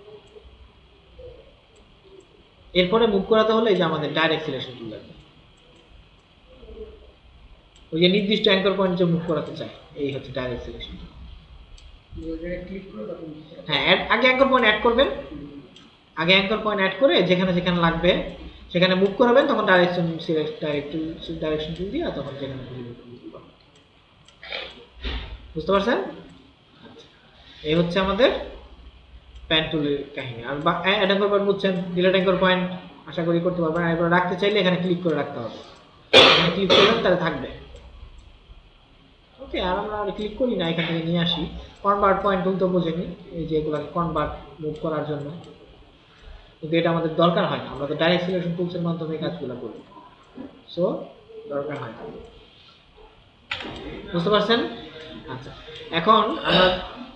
এরপরে মুভ করাতে হলে এই যে আমাদের ডাইরেক্ট সিলেকশন টুল লাগবে। ওই যে নির্দিষ্ট অ্যাঙ্কর পয়েন্ট যে মুভ করাতে চাই, এই হচ্ছে ডাইরেক্ট সিলেকশন। হ্যাঁ, আগে অ্যাঙ্কর পয়েন্ট অ্যাড করবেন, আগে অ্যাঙ্কর পয়েন্ট অ্যাড করে যেখানে যেখানে লাগবে সেখানে মুভ করাবেন, তখন direction select direct direction tool দিয়ে তখন যেখানে বুঝতে পারছেন? এই হচ্ছে আমাদের প্যান টুলের কাহিনী। আর অ্যাড অ্যাঙ্কর পয়েন্ট বুঝছেন, ডিলিট অ্যাঙ্কর পয়েন্ট আশা করি করতে পারবেন। আর এবার রাখতে চাইলে এখানে ক্লিক করে রাখতে হবে, এখানে ক্লিক করবেন তাহলে থাকবে। ওকে, ওকে, আর আমরা ক্লিক করি না, এখান থেকে নিয়ে আসি। কনভার্ট পয়েন্ট টুল তো বোঝেনি, এই যে এগুলোকে কনভার্ট মুভ করার জন্য, কিন্তু এটা আমাদের দরকার হয় না, আমরা তো ডাইরেক্ট সিলেকশন টুলসের মাধ্যমে কাজগুলো করি, সো দরকার হয় না। বুঝতে পারছেন? আচ্ছা, এখন আমরা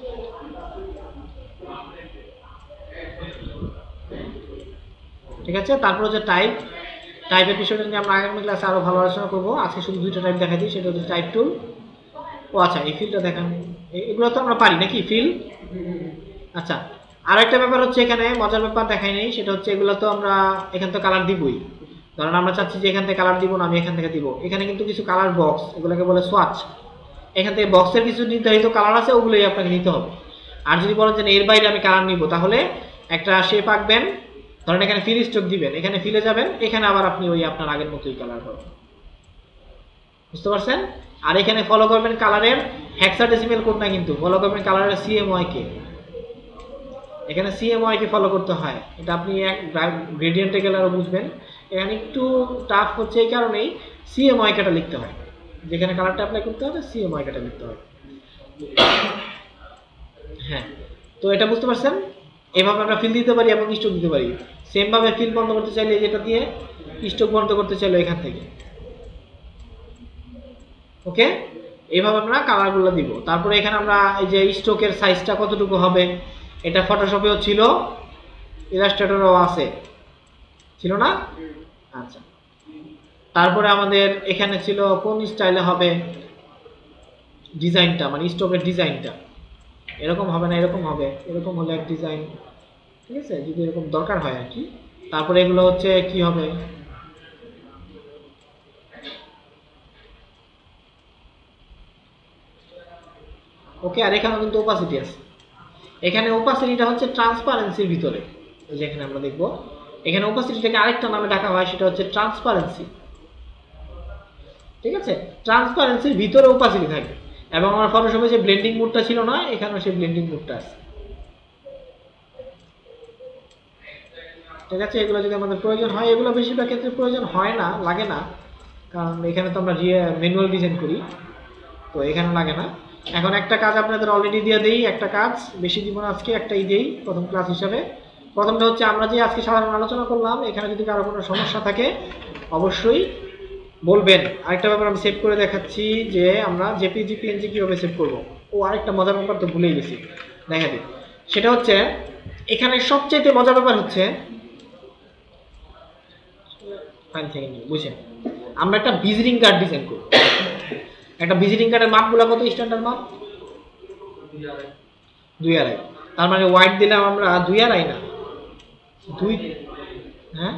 ঠিক আছে, তারপর হচ্ছে টাইপ। টাইপের বিষয়টা নিয়ে আমরা আগামী ক্লাসে আরো ভালো আলোচনা করবো। আজকে শুধু দুইটা টাইপ দেখাই দিই, সেটা হচ্ছে টাইপ টুল। ও আচ্ছা, এই ফিলটা দেখান, এগুলো তো আমরা পারি নাকি ফিল। আচ্ছা, আর একটা ব্যাপার হচ্ছে এখানে মজার ব্যাপার দেখাই নেই, সেটা হচ্ছে এগুলো তো আমরা এখান থেকে কালার দিবই। ধরেন আমরা চাচ্ছি যে এখান থেকে কালার দিব না, আমি এখান থেকে দিব। এখানে কিন্তু কিছু কালার বক্স, এগুলোকে বলে সোয়াচ। এখান থেকে বক্সের কিছু নির্ধারিত কালার আছে, ওগুলোই আপনাকে নিতে হবে। আর যদি বলেন যে এর বাইরে আমি কালার নিব, তাহলে একটা শেপ আঁকবেন, ধরেন এখানে ফিল স্ট্রোক দিবেন, এখানে ফিলে যাবেন, এখানে আবার আপনি ওই আপনার আগের মতোই কালার করবেন। বুঝতে পারছেন? আর এখানে ফলো করবেন কালারের হেক্সাডেসিমাল কোড না, কিন্তু ফলো করবেন কালারের সিএমওয়াই কে। এখানে সিএমওয়াই কে ফলো করতে হয়, এটা আপনি এক গ্রেডিয়েন্টে গেলে আরো বুঝবেন। এখানে একটু টাফ হচ্ছে এই কারণেই সিএমওয়াই কেটা লিখতে হয়, যেখানে কালারটা অ্যাপ্লাই করতে হবে সিএমওয়াই কেটা লিখতে হয়। হ্যাঁ, তো এটা বুঝতে পারছেন? এভাবে আমরা ফিল দিতে পারি এবং স্ট্রোক দিতে পারি। সেম ভাবে ফিল বন্ধ করতে চাইলে যেটা দিয়ে, স্ট্রোক বন্ধ করতে চাইলে এখান থেকে। ওকে, এইভাবে আমরা কালারগুলো দিব। তারপরে এখানে আমরা এই যে স্ট্রোকের সাইজটা কতটুকু হবে, এটা ফটোশপেও ছিল, ইলাস্ট্রেটরও আছে, ছিল না? আচ্ছা, তারপরে আমাদের এখানে ছিল কোন স্টাইলে হবে ডিজাইনটা, মানে স্ট্রোকের ডিজাইনটা। এরকম হবে না, এরকম হবে, এরকম হলে এক ডিজাইন, ঠিক আছে, যদি এরকম দরকার হয় আর কি। তারপরে এগুলো হচ্ছে কি হবে, ওকে। আর এখানে কিন্তু ওপাসিটি আছে, এখানে ওপাসিটিটা হচ্ছে ট্রান্সপারেন্সির ভিতরে। যেখানে আমরা দেখব এখানে ওপাসিটিটাকে আরেকটা নামে ডাকা হয়, সেটা হচ্ছে ট্রান্সপারেন্সি। ঠিক আছে, ট্রান্সপারেন্সির ভিতরে ওপাসিটি থাকে। এবং আমার ফটোশপে যে ব্লেন্ডিং মোডটা ছিল না, এখানেও সেই ব্লেন্ডিং মোডটা আছে। ঠিক আছে, এগুলো যদি আমাদের প্রয়োজন হয়, এগুলো বেশিরভাগ ক্ষেত্রে প্রয়োজন হয় না, লাগে না, কারণ এখানে তো আমরা ম্যানুয়াল ডিজাইন করি, তো এখানে লাগে না। এখন একটা কাজ আপনাদের অলরেডি দিয়ে দেই, একটা কাজ বেশি দিব না আজকে, একটাই দেই প্রথম ক্লাস হিসাবে। প্রথমটা হচ্ছে আমরা যে আজকে সাধারণ আলোচনা করলাম, এখানে যদি কারো কোনো সমস্যা থাকে অবশ্যই বলবেন। আরেকটা ব্যাপার আমি সেভ করে দেখাচ্ছি, যে আমরা জেপিজি পিএনজি কিভাবে সেভ করব। ও আরেকটা মজার ব্যাপার তো ভুলেই গেছি, দেখা দিই। সেটা হচ্ছে এখানে সবচেয়ে মজার ব্যাপার হচ্ছে, বুঝছেন, আমরা একটা ভিজিটিং কার্ড ডিজাইন করব। একটা ভিজিটিং কার্ডের মাপগুলো কত স্ট্যান্ডার্ড মাপ? দুই আড়াই। তার মানে ওয়াইড দিলাম আমরা দুই আড়াই না দুই, হ্যাঁ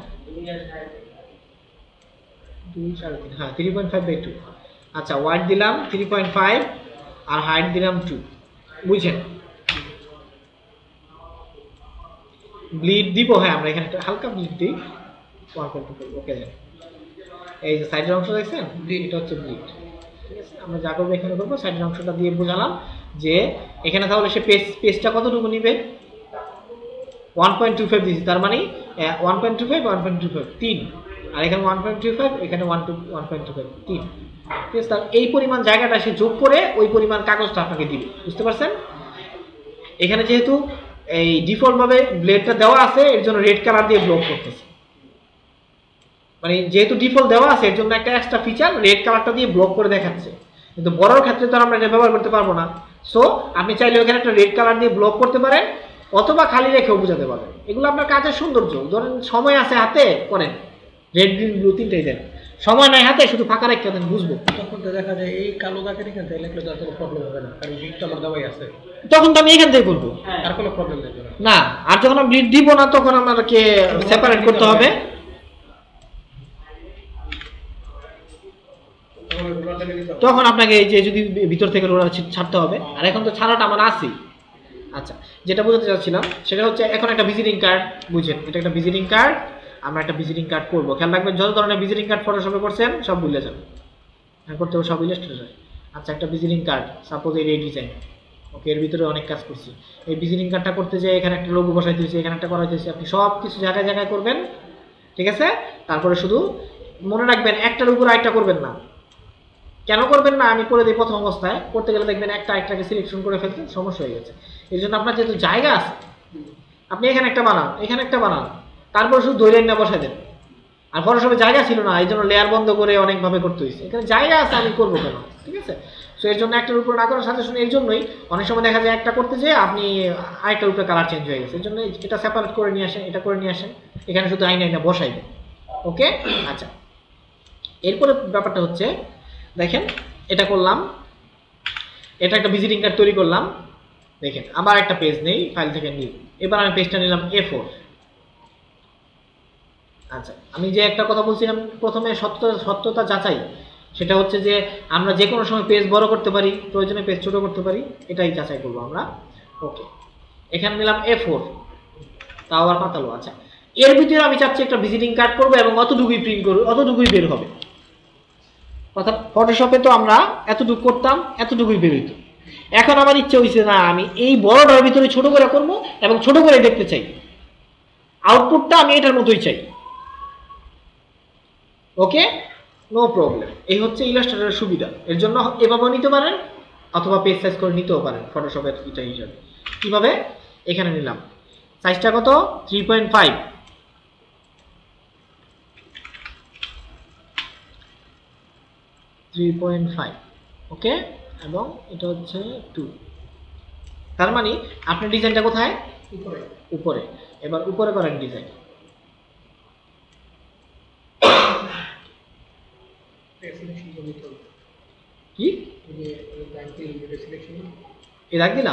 দুই সাড়ে তিন, হ্যাঁ three point five by two. আচ্ছা, ওয়াইড দিলাম থ্রি পয়েন্ট ফাইভ আর হাইট দিলাম টু। বুঝছেন? ব্লিড দিব, হ্যাঁ আমরা এখানে একটা হালকা ব্লিড দিই, ওকে। এই যে সাইডের অংশ দেখছেন, এটা হচ্ছে ব্লিড। ঠিক আছে, আমরা যা করবো এখানে করবো, সাইডের অংশটা দিয়ে বোঝালাম যে এখানে তাহলে সে পেজ পেজটা কতটুকু নিবে, ওয়ান পয়েন্ট টু ফাইভ দিয়েছি, তার মানে one point two five one point two five তিন, আর এখানে ওয়ান পয়েন্ট টু ফাইভ, এখানে one two one point two five তিন। ঠিক আছে, তার এই পরিমাণ জায়গাটা সে যোগ করে ওই পরিমাণ কাগজটা আপনাকে দিবে। বুঝতে পারছেন? এখানে যেহেতু এই ডিফল্ট ভাবে ব্লেডটা দেওয়া আছে, এর জন্য রেড কালার দিয়ে ব্লক করতেছে, মানে যেহেতু ডিফল্ট দেওয়া আছে এর জন্য একটা এক্সট্রা ফিচার রেড কালারটা দিয়ে ব্লক করে দেখাচ্ছে। কিন্তু বড়র ক্ষেত্রে তো আমরা এটা ব্যবহার করতে পারবো না, সো আপনি চাইলে ওখানে একটা রেড কালার দিয়ে ব্লক করতে পারেন, অথবা খালি রেখেও বোঝাতে পারবেন। এগুলো আপনার কাজের সৌন্দর্য। ধরেন সময় আছে হাতে, করেন রেড গ্রিন ব্লু তিনটাই দেন, সময় নাই হাতে শুধু ফাঁকা রেখে দেন, বুঝবো। তখন তো দেখা যায় এই কালো দাগের এখান থেকে লিখলে তো কোনো প্রবলেম হবে না, কারণ ব্লিড তো আমার দেওয়াই আছে, তখন তো আমি এখান থেকে করবো, আর কোনো প্রবলেম নেই না। আর যখন আমি ব্লিড দিব না, তখন আমাকে সেপারেট করতে হবে। তখন আপনাকে এই যে যদি ভিতর থেকে রোলার ছাড়তে হবে, আর এখন তো ছাড়াটা আমার আছেই। আচ্ছা, যেটা বোঝাতে চাচ্ছিলাম সেটা হচ্ছে এখন একটা ভিজিটিং কার্ড, বুঝেন, এটা একটা ভিজিটিং কার্ড, আমরা একটা ভিজিটিং কার্ড করবো। খেয়াল রাখবেন যত ধরনের ভিজিটিং কার্ড ফটোশপে করছেন সব ভুলে যাবেন, করতে হবে সব ইলাস্ট্রেটর। আচ্ছা, একটা ভিজিটিং কার্ড, সাপোজ এই ডিজাইন, ওকে, এর ভিতরে অনেক কাজ করছি। এই ভিজিটিং কার্ডটা করতে যে এখানে একটা লোগো বসাইতে হয়েছে, এখানে একটা করাইতে হয়েছে, আপনি সব কিছু জায়গায় জায়গায় করবেন। ঠিক আছে, তারপরে শুধু মনে রাখবেন একটার উপর আরেকটা করবেন না, কেন করবেন না আমি করে দিই প্রথম অবস্থায়, করতে গেলে দেখবেন একটা একটাকে সিলেকশন করে ফেলতে সমস্যা হয়ে গেছে। এই জন্য আপনার যেহেতু জায়গা আছে, আপনি এখানে একটা বানান, এখানে একটা বানান, তারপর শুধু দৈরে না বসাই দেন। আর ফটোশপে জায়গা ছিল না, এই জন্য লেয়ার বন্ধ করে অনেকভাবে করতে হয়েছে। এখানে জায়গা আছে, আমি করবো কেন, ঠিক আছে। সো এর জন্য একটার উপর না করার সাজেশন এর জন্যই অনেক সময় দেখা যায় একটা করতে যেয়ে আপনি আরেকটার উপরে কালার চেঞ্জ হয়ে গেছে। এর জন্য এটা সেপারেট করে নিয়ে আসেন, এটা করে নিয়ে আসেন, এখানে শুধু আইনা আইনা বসাই দেন। ওকে, আচ্ছা। এরপরে ব্যাপারটা হচ্ছে দেখেন, এটা করলাম, এটা একটা ভিজিটিং কার্ড তৈরি করলাম। দেখেন আবার একটা পেজ নেই, ফাইল থেকে নিই। এবার আমি পেজটা নিলাম এ ফোর। আচ্ছা, আমি যে একটা কথা বলছিলাম প্রথমে, সত্য সত্যতা যাচাই, সেটা হচ্ছে যে আমরা যে কোনো সময় পেজ বড় করতে পারি, প্রয়োজনে পেজ ছোট করতে পারি, এটাই যাচাই করবো আমরা। ওকে, এখানে নিলাম এ ফোর, তাও আবার পাতালো। আচ্ছা, এর ভিতরে আমি চাচ্ছি একটা ভিজিটিং কার্ড করবো এবং অতটুকুই প্রিন্ট করবো, অতটুকুই বের হবে। অর্থাৎ ফটোশপে তো আমরা এতটুকু করতাম, এতটুকুই বের হইতো। এখন আমার ইচ্ছে হয়েছে না, আমি এই বড়টার ভিতরে ছোট করে করবো এবং ছোট করে দেখতে চাই, আউটপুটটা আমি এটার মতোই চাই। Okay, no problem. এই হচ্ছে ইলাস্ট্রেটরের সুবিধা। এর জন্য এভাবেও নিতে পারেন অথবা পেজ সাইজ করে নিতেও পারেন ফটোশপের এটা হিসাবে। কিভাবে, এখানে নিলাম, সাইজটা কত, three point five, three point five. Okay, এবং এটা হচ্ছে টু। তার মানে আপনার ডিজাইনটা কোথায়, উপরে উপরে। এবার উপরে করেন ডিজাইন। কি এ দাগ দিলাম,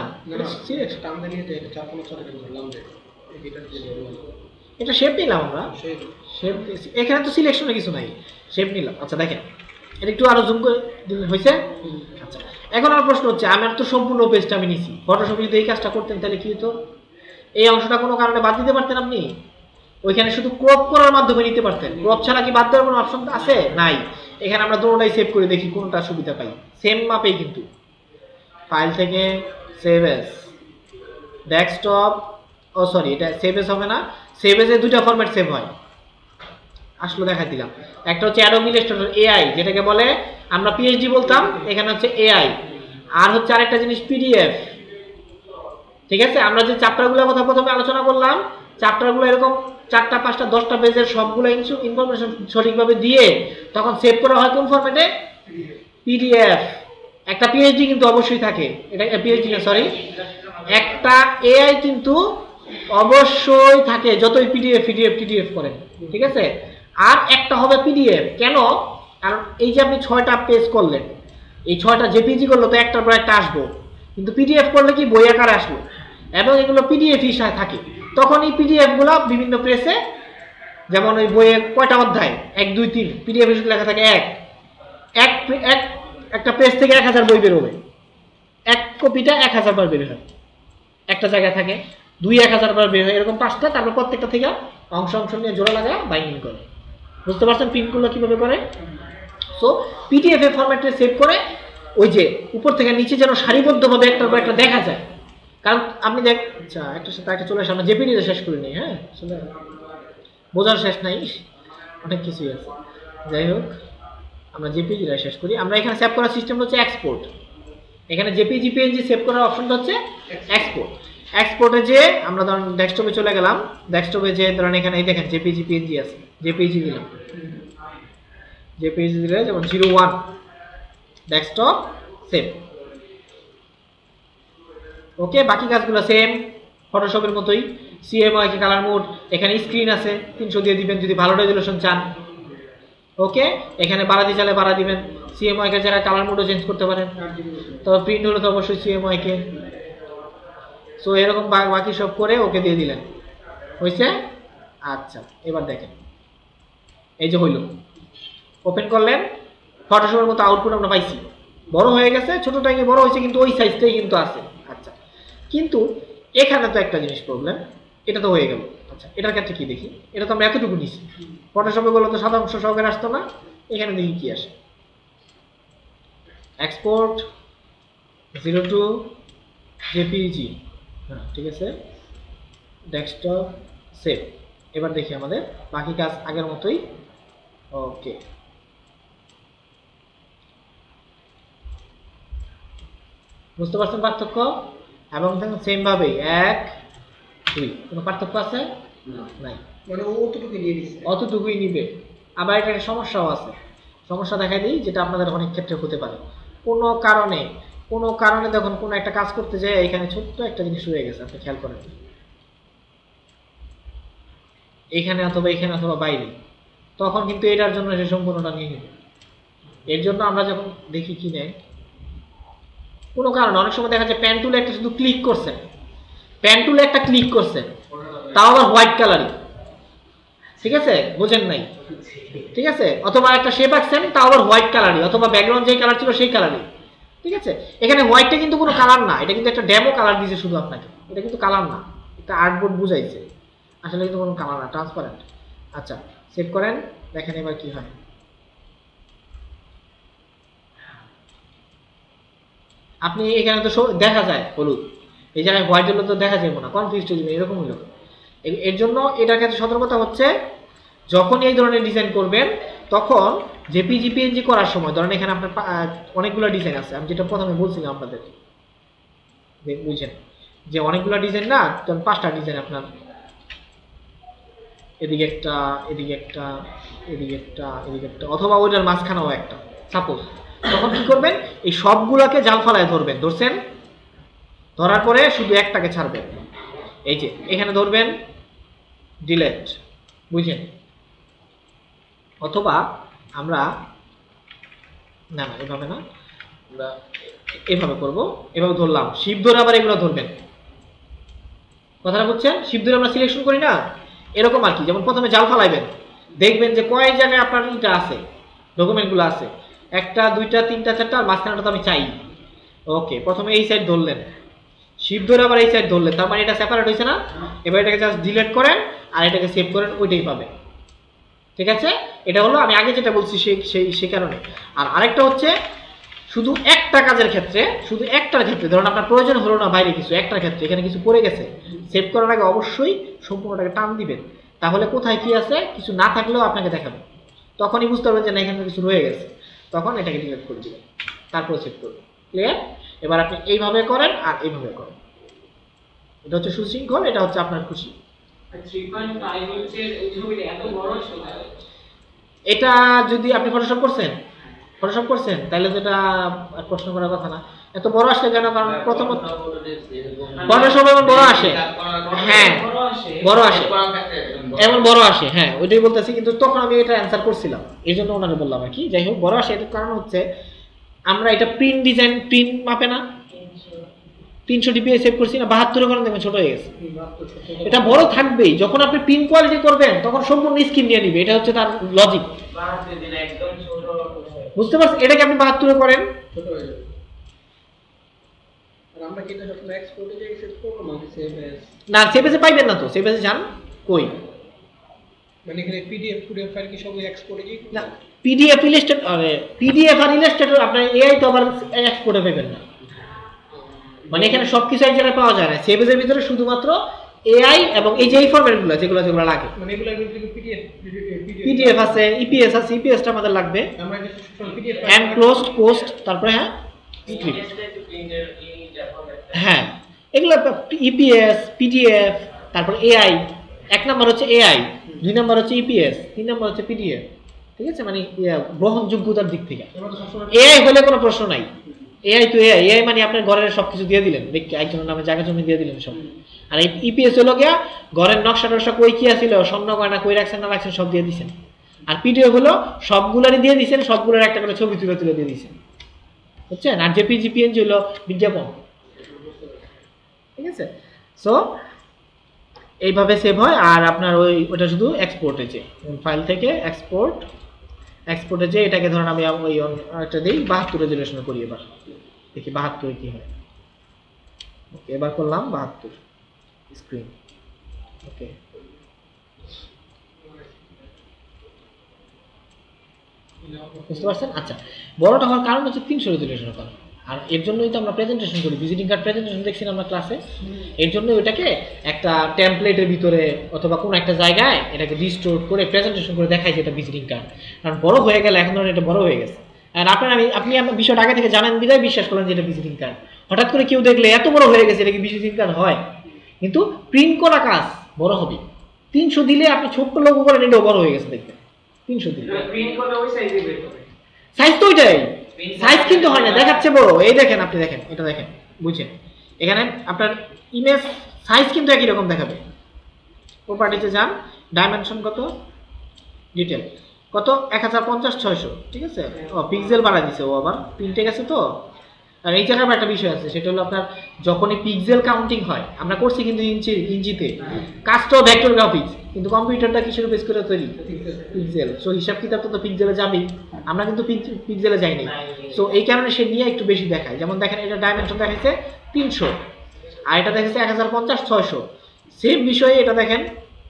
এটা শেপ নিলাম আমরা, শেপ এখানে তো সিলেকশনে কিছু নাই, শেপ নিলাম। আচ্ছা দেখেন, এটা একটু আরো জুম করে দিলে হয়েছে। আচ্ছা, এখন আর প্রশ্ন হচ্ছে, আমার তো সম্পূর্ণ পেজটা আমি নিছি, ফটোশপে যদি এই কাজটা করতেন তাহলে কি হতো, এই অংশটা কোনো কারণে বাদ দিতে পারতেন আপনি, ওইখানে শুধু ক্রপ করার মাধ্যমে নিতে পারতেন। ক্রপ ছাড়া কি বাদ দেওয়ার কোনো অপশন আছে, নাই। এখানে আমরা দুটোটাই সেভ করে দেখি কোনটা সুবিধা পাই, সেম মাপেই কিন্তু। ফাইল থেকে save as, desktop, oh sorry এটা সেভ এস হবে না, সেভ এসে দুইটা ফরম্যাট সেভ হয়, আসলে দেখাই দিলাম। একটা হচ্ছে অ্যাডোবি ইলাস্ট্রেটর এআই, যেটাকে বলে আমরা পিএইচডি বলতাম, এখানে হচ্ছে এআই। আর হচ্ছে আরেকটা জিনিস পিডিএফ, ঠিক আছে। আমরা যে চ্যাপ্টারগুলোর কথা প্রথমে আলোচনা করলাম, চ্যাপ্টারগুলো এরকম চারটা পাঁচটা দশটা পেজের সবগুলো ইনফরমেশন সঠিকভাবে দিয়ে তখন সেভ করা হয় কোন ফরম্যাটে, পিডিএফ। একটা পিএইচডি কিন্তু অবশ্যই থাকে, এটা পিএইচডি না সরি, একটা এআই কিন্তু অবশ্যই থাকে, যতই পিডিএফ পিডিএফ টিডিএফ করেন, ঠিক আছে। আর একটা হবে পিডিএফ, কেন, কারণ এই যে আপনি ছয়টা পেজ করলেন, এই ছয়টা জেপিজি করলো তো একটার পর একটা আসবো, কিন্তু পিডিএফ করলে কি বই আকারে আসলো, এবং এগুলো পিডিএফ হিসাবে থাকে। তখন এই পিডিএফ গুলো বিভিন্ন প্রেসে, যেমন ওই বইয়ের কয়টা অধ্যায়, এক দুই তিন, পিডিএফ হিসেবে লেখা থাকে এক এক এক একটা পেজ থেকে এক হাজার বই বেরোবে, এক কপিটা এক হাজার বার বের হয়, একটা জায়গায় থাকে, দুই এক হাজার বার বের হয়, এরকম পাঁচটা, তারপর প্রত্যেকটা থেকে অংশ অংশ নিয়ে জোড়া লাগা বাইন্ডিং করে। বুঝতে পারছেন প্রিন্টগুলো কিভাবে করে। সো পিডিএফ এর ফরম্যাটে সেভ করে ওই যে উপর থেকে নিচে যেন সারিবদ্ধভাবে একটার পর একটা দেখা যায়। কারণ আপনি দেখ, আচ্ছা একটা সাথে একটা চলে আসে, আমরা জেপিডিতে শেষ করে নিই, হ্যাঁ বোঝার শেষ নাই, অনেক কিছুই আছে। যাই হোক, আমরা জেপিজিটা শেষ করি। আমরা এখানে সেভ করার সিস্টেম হচ্ছে এক্সপোর্ট। এখানে জেপিজি পিএনজি সেভ করার অপশনটা হচ্ছে এক্সপোর্ট। এক্সপোর্টে যে আমরা ধরুন ডেস্কটপে চলে গেলাম, ডেস্কটপে যে ধরেন এখানে এই দেখেন জেপিজি পিএনজি আছে, জেপিজি দিলাম, জেপিজি দিলে যেমন zero one desktop save. Okay, বাকি কাজগুলো সেম ফটোশপের মতোই। সিএমওয়াই কে কালার মোড, এখানে স্ক্রিন আছে তিনশো দিয়ে দিবেন যদি ভালো রেজুলেশন চান। ওকে, এখানে বাড়াতে চাইলে বাড়া দিবেন, সিএমওয়াই কে জায়গায় কালার মোডও চেঞ্জ করতে পারেন। তবে প্রিন্ট হলে তো অবশ্যই সিএমওয়াই কে। সো এরকম বাকি সব করে ওকে দিয়ে দিলেন, হয়েছে। আচ্ছা, এবার দেখেন এই যে হইল, ওপেন করলেন, ফটোশপের মতো আউটপুট আমরা পাইছি, বড় হয়ে গেছে, ছোটটা গিয়ে বড় হয়েছে, কিন্তু ওই সাইজটাই কিন্তু আছে। আচ্ছা, কিন্তু এখানে তো একটা জিনিস প্রবলেম, এটা তো হয়ে গেল। আচ্ছা, এটার ক্ষেত্রে কি দেখি, এটা তো আমরা এতটুকু নিছি, ফটোশপে বললো তো সাদা অংশ সহকারে আসতো না, এখানে দেখি কি আসে। এক্সপোর্ট জিরো টু জেপিজি, হ্যাঁ ঠিক আছে, ডেস্কটপ সেভ। এবার দেখি আমাদের বাকি কাজ আগের মতোই। ওকে, বুঝতে পারছেন পার্থক্য? এবং সেম ভাবে এক দুই, কোনো পার্থক্য আছে? নাই, মানে ও অতটুকু নিয়ে নিচ্ছে, অতটুকুই নিবে। আবার এটা একটা সমস্যাও আছে, সমস্যা দেখা দিই যেটা আপনাদের অনেক ক্ষেত্রে হতে পারে। কোনো কারণে কোনো কারণে যখন কোনো একটা কাজ করতে যায় এখানে ছোট্ট একটা জিনিস রয়ে গেছে, আপনি খেয়াল করেন এখানে অথবা এখানে অথবা বাইরে, তখন কিন্তু এটার জন্য সে সম্পূর্ণটা নিয়ে নেবে। এর জন্য আমরা যখন দেখি কি নেয় কোনো কারণে, অনেক সময় দেখা যায় প্যান টুলে একটা শুধু ক্লিক করছেন, প্যান টুলে একটা ক্লিক করছেন, তাও আবার হোয়াইট কালারই, ঠিক আছে, বোঝেন নাই, ঠিক আছে, অথবা একটা শেপ আঁকছেন তাও আবার হোয়াইট কালারই, অথবা ব্যাকগ্রাউন্ড যেই কালার ছিল সেই কালারই, ঠিক আছে। এখানে হোয়াইটটা কিন্তু কোনো কালার না, এটা কিন্তু একটা ডেমো কালার দিয়েছে শুধু আপনাকে, এটা কিন্তু কালার না, এটা আর্টবোর্ড বুঝাইছে, আসলে কিন্তু কোনো কালার না, ট্রান্সপারেন্ট। আচ্ছা সেভ করেন, দেখেন এবার কি হয়। আপনি এখানে তো দেখা যায় হলুদ, এই জায়গায় হোয়াইট হলো তো দেখা যাবে না, কনফিউজ হয়ে যাবে, এরকম হলো। এর জন্য এটার কাছে সতর্কতা হচ্ছে যখন এই ধরনের ডিজাইন করবেন তখন জেপিজি পিএনজি করার সময়, ধরেন এখানে আপনার অনেকগুলো ডিজাইন আছে, আমি যেটা প্রথমে বলছিলাম আপনাদের, বুঝছেন যে অনেকগুলো ডিজাইন না, তখন পাঁচটা ডিজাইন আপনার, এদিকে একটা এদিকে একটা এদিকে একটা এদিকে একটা, অথবা ওইটার মাঝখানেও একটা সাপোজ, তখন কি করবেন এই সবগুলোকে জাল ফালায় ধরবেন, ধরছেন, ধরার পরে শুধু একটাকে ছাড়বেন, এই যে এখানে ধরবেন ডিলেট, বুঝছেন। অথবা আমরা না না এভাবে না, আমরা এভাবে করব, এভাবে ধরলাম, শিপ ধরে আবার এগুলো ধরবেন, কথাটা বুঝছেন, শিপ ধরে আমরা সিলেকশন করি না, এরকম আর কি। যেমন প্রথমে জাল ফালাইবেন, দেখবেন যে কয় জায়গায় আপনার এটা আছে, ডকুমেন্টগুলো আছে, একটা দুইটা তিনটা চারটা, আর মাঝখানটা তো আমি চাই, ওকে, প্রথমে এই সাইড ধরলেন, শিপ ধরে আবার এই সাইড ধরলেন, তার মানে এটা সেপারেট হয়েছে না, এবার এটাকে জাস্ট ডিলিট করেন আর এটাকে সেভ করেন, ওইটাই পাবে, ঠিক আছে। এটা হলো আমি আগে যেটা বলছি সেই সেই সেই কারণে। আর আরেকটা হচ্ছে শুধু একটা কাজের ক্ষেত্রে, শুধু একটার ক্ষেত্রে, ধরুন আপনার প্রয়োজন হলো না বাইরে কিছু, একটার ক্ষেত্রে এখানে কিছু পড়ে গেছে, সেভ করার আগে অবশ্যই সম্পূর্ণটাকে টান দিবেন, তাহলে কোথায় কি আছে কিছু না থাকলেও আপনাকে দেখাবে, তখনই বুঝতে পারবেন যে না এখানে কিছু রয়ে গেছে, তখন এটাকে ডিলিট করে দিবেন, তারপরে সেভ করবেন, ক্লিয়ার। এবার আপনি এইভাবে করেন আর এইভাবে করেন, এটা হচ্ছে সুশৃঙ্খল, এটা হচ্ছে আপনার খুশি। এটা যদি আপনি ফটোশপ করছেন, ফটোশপ করছেন তাহলে তো এটা প্রশ্ন করার কথা না, এত বড় আসলে কেন, কারণ প্রথমত ফটোশপ এমন বড় আসে, হ্যাঁ বড় আসে, এমন বড় আসে, হ্যাঁ ওইটাই বলতেছি, কিন্তু তখন আমি এটা অ্যান্সার করছিলাম, এই জন্য ওনারে বললাম আর কি। যাই হোক বড় আসে, এটার কারণ হচ্ছে আমরা এটা প্রিন্ট ডিজাইন, প্রিন্ট মাপে না, তিনশো ডিপিআই সেভ করছি না, বাহাত্তর করেন দেখবেন ছোট হয়ে গেছে, এটা বড় থাকবেই, যখন আপনি প্রিন্ট কোয়ালিটি করবেন তখন সম্পূর্ণ স্ক্রিন নিয়ে নিবে, এটা হচ্ছে তার লজিক, বুঝতে পারছেন। এটাকে আপনি বাহাত্তর করেন, ছোট হয়ে যাবে। আর আমরা কি এটা সবসময় এক্সপোর্টে যাই সেভ করব না, সেভ এস না, সেভ এসে পাইবেন না তো, সেভ এসে যান কই, মানে এখানে পিডিএফ পিডিএফ ফাইল কি সব এক্সপোর্টে যাই না, পিডিএফ ইলাস্ট্রেটর, আরে পিডিএফ আর ইলাস্ট্রেটর আপনার এআই তো আবার এক্সপোর্টে পাবেন না, মানে এখানে সবকিছু এক জায়গায় পাওয়া যায় না, সেভ এসের ভিতরে শুধুমাত্র এআই এবং এই যে এই ফরম্যাটগুলো যেগুলো যেগুলো লাগে, মানে এগুলো কিন্তু পিডিএফ পিডিএফ আছে, ইপিএস আছে, ইপিএসটা আমাদের লাগবে, আমরা যে পিডিএফ এন্ড ক্লোজড পোস্ট, তারপরে হ্যাঁ স্ক্রিপ্ট, হ্যাঁ এগুলো ইপিএস, পিডিএফ, তারপর এআই, এক নাম্বার হচ্ছে এআই, দুই নাম্বার হচ্ছে ইপিএস, তিন নাম্বার হচ্ছে পিডিএফ, ঠিক আছে, মানে গ্রহণযোগ্যতার দিক থেকে। এআই হলে কোনো প্রশ্ন নাই, এআই তো এআই, এআই মানে আপনার ঘরের সবকিছু দিয়ে দিলেন, একজনের নামে জায়গা জমি দিয়ে দিলেন সব। আর এই ইপিএস হলো গিয়া ঘরের নকশা টকশা কই কি আছিল, স্বর্ণ গয়না কই রাখছেন না রাখছেন সব দিয়ে দিচ্ছেন। আর পিডিএফ হলো সবগুলোরই দিয়ে দিচ্ছেন, সবগুলোর একটা করে ছবি তুলে তুলে দিয়ে দিচ্ছেন, বুঝছেন। আর জেপিজি পিএনজি হলো বিজ্ঞাপন, ঠিক আছে। সো এইভাবে সেভ হয়, আর আপনার ওই ওটা শুধু এক্সপোর্টে যে ফাইল থেকে এক্সপোর্ট, এক্সপোর্টে যে এটাকে ধরেন আমি ওই একটা দিই বাহাত্তর রেজুলেশনে করি, এবার দেখি বাহাত্তর কি হয়। ওকে এবার করলাম বাহাত্তর স্ক্রিন, ওকে বুঝতে পারছেন। আচ্ছা বড়টা হওয়ার কারণ হচ্ছে তিনশো রেজুলেশনের কারণ, আর এর জন্যই তো আমরা প্রেজেন্টেশন করি, ভিজিটিং কার্ড প্রেজেন্টেশন দেখছি আমরা ক্লাসে, এর জন্য ওইটাকে একটা টেমপ্লেটের ভিতরে অথবা কোনো একটা জায়গায় এটাকে রিস্টোর করে প্রেজেন্টেশন করে দেখাই যে এটা ভিজিটিং কার্ড, কারণ বড় হয়ে গেলে এখন ধরেন এটা বড় হয়ে গেছে, আর আপনার আমি আপনি আমার বিষয়টা আগে থেকে জানেন বিধায় বিশ্বাস করলেন যে এটা ভিজিটিং কার্ড। হঠাৎ করে কেউ দেখলে এত বড় হয়ে গেছে এটা কি ভিজিটিং কার্ড হয়? কিন্তু প্রিন্ট করা কাজ বড় হবে। তিনশো দিলে আপনি ছোট্ট লোগো করেন এটাও বড় হয়ে গেছে দেখবেন। তিনশো দিলে প্রিন্ট করলে ওই সাইজে বের হবে। সাইজ তো ওইটাই, সাইজ কিন্তু হয় না, দেখাচ্ছে বড়। এই দেখেন আপনি দেখেন এটা দেখেন বুঝছেন, এখানে আপনার ইমেজ সাইজ কিন্তু একই রকম দেখাবে। প্রপার্টিতে যান, ডাইমেনশন কত, ডিটেল কত, এক হাজার পঞ্চাশ ছয়শো, ঠিক আছে। ও পিক্সেল বাড়াই দিছে ও, আবার প্রিন্টে গেছে তো। আর এই জায়গায় একটা বিষয় আছে, সেটা হলো আপনার যখনই পিক্সেল কাউন্টিং হয়, আমরা করছি কিন্তু ইঞ্চি ইঞ্চিতে, কাজটাও ভেক্টর গ্রাফিক্স, কিন্তু কম্পিউটারটা কিসের বেস করে তৈরি, পিক্সেল। সো হিসাব কিতাব তো পিক্সেলে যাবেই, আমরা কিন্তু পিক্সেলে যাইনি। সো এই কারণে সে নিয়ে একটু বেশি দেখায়। যেমন দেখেন এটা ডাইমেনশন দেখাইছে তিনশো, আর এটা দেখাচ্ছে এক হাজার পঞ্চাশ ছয়শো। সেম বিষয়ে এটা দেখেন,